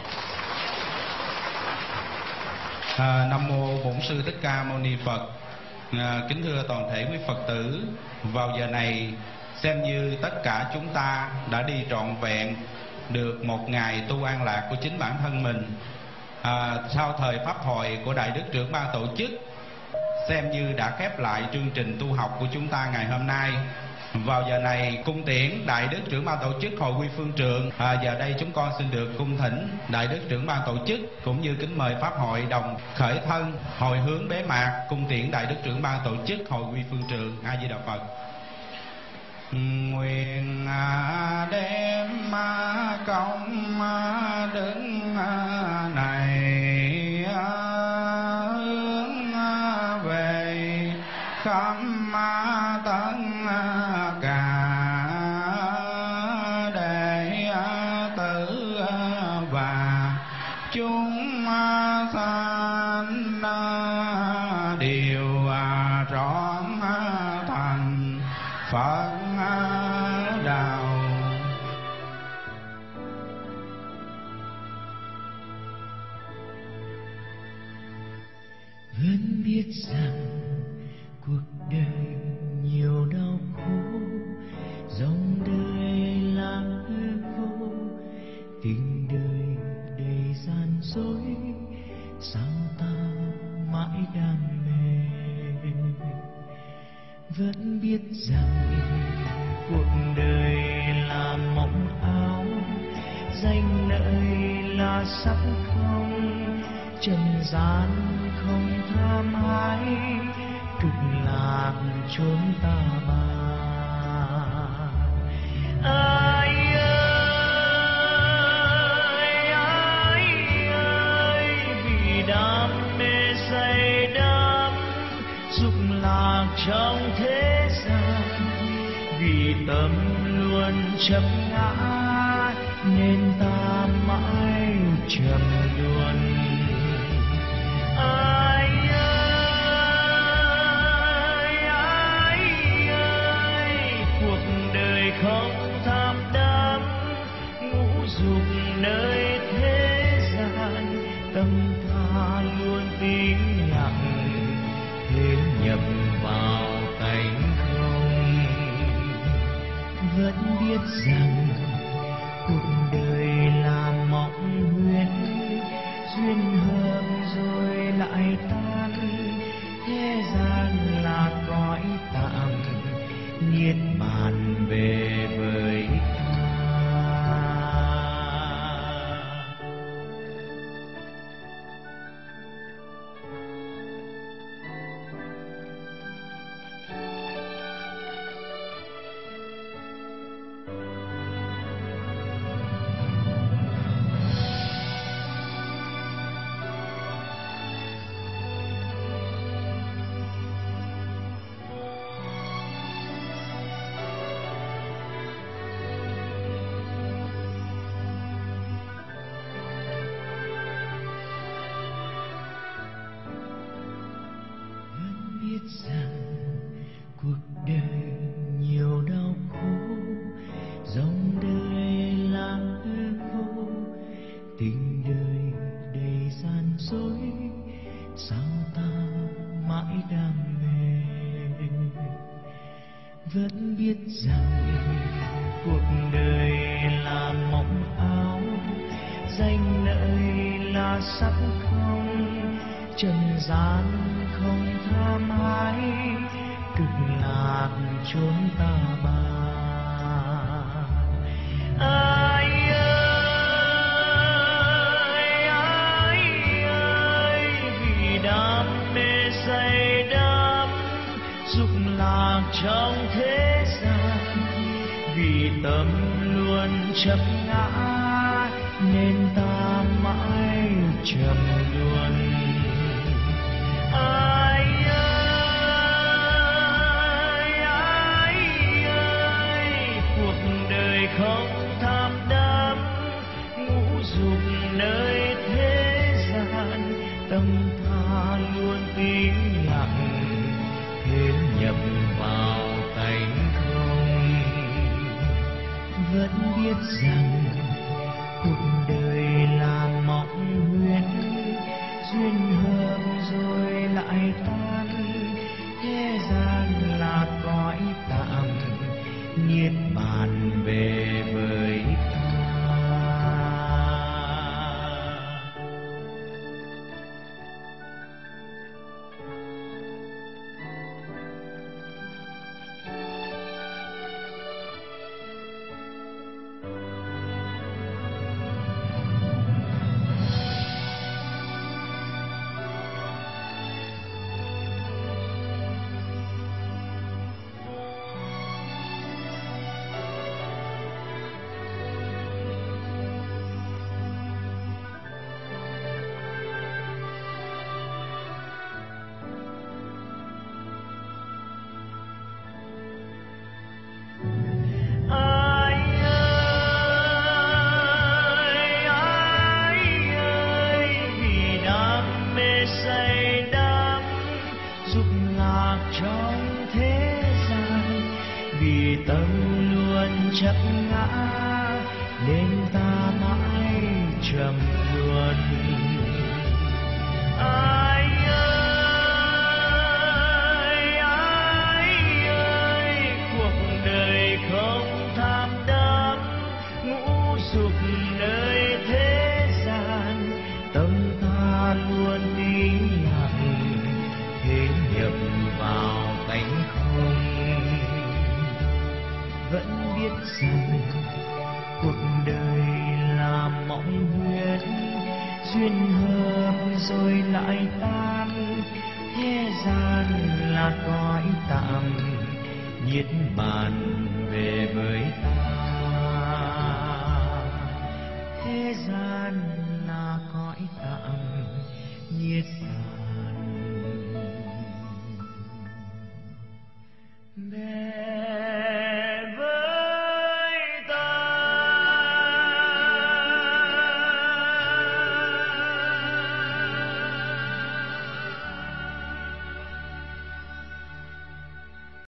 À, Nam mô Bổn Sư Thích Ca Mâu Ni Phật. À, kính thưa toàn thể quý Phật tử, vào giờ này xem như tất cả chúng ta đã đi trọn vẹn được một ngày tu an lạc của chính bản thân mình. À, sau thời pháp hội của Đại Đức Trưởng ban tổ chức, xem như đã khép lại chương trình tu học của chúng ta ngày hôm nay. Vào giờ này cung tiễn Đại Đức Trưởng ban tổ chức Hội Quy Phương Trượng. à, Giờ đây chúng con xin được cung thỉnh Đại Đức Trưởng ban tổ chức cũng như kính mời Pháp hội đồng khởi thân hồi hướng bế mạc, cung tiễn Đại Đức Trưởng ban tổ chức Hội Quy Phương Trượng. A Di Đà Phật. Nguyện đem công đức này hướng về khắp tất cả đệ tử và chúng sanh đều trọn thành Phật đạo. Vẫn biết rằng cuộc đời nhiều đau khổ, dòng đời là hư vô, tình đời đầy gian dối, sao ta mãi đam mê. Vẫn biết rằng cuộc đời là mộng áo, danh lợi là sắc không, trần gian không tham ái, cực lạc chốn ta bà. Ai ơi, ai ơi, vì đam mê say đắm dục lạc trong thế gian, vì tâm luôn chấp ngã nên ta mãi trầm luân. Ai ơi, ai ơi, cuộc đời không tham đắm ngũ dục nơi thế gian, tâm ta luôn tĩnh lặng thế nhập vào cảnh không. Vẫn biết rằng cuộc đời là mộng huyễn, duyên hợp rồi lại tan, thế gian là cõi tạm, niết bàn về với ta. rằng cuộc đời nhiều đau khổ, dòng đời là hư vô, tình đời đầy gian dối, sao ta mãi đam mê. Vẫn biết rằng cuộc đời là mộng áo, danh lợi là sắc không, trần gian không tham ái, cực lạc chốn ta bà. Ai ơi, ai ơi, vì đam mê say đắm, dục lạc trong thế gian, vì tâm luôn chấp ngã, nên ta mãi trầm luân. Ai ơi, ai ơi, cuộc đời không tham đắm, ngũ dục nơi thế gian, tâm ta luôn tĩnh lặng, thế nhập vào tánh không. Vẫn biết rằng cuộc đời là mộng huyễn, duyên hợp rồi lại tan, thế gian là cõi tạm, niết bàn về với ta. Chấp ngã nên ta mãi trầm luân. Ai ơi, ai ơi, cuộc đời không tham đắm, ngũ dục nơi thế gian, tâm ta luôn tĩnh lặng, thế nhập vào tánh không. Vẫn biết rằng cuộc đời là mộng huyễn, duyên hợp rồi lại tan, thế gian là cõi tạm, niết bàn về với ta. Thế gian là cõi tạm, niết bàn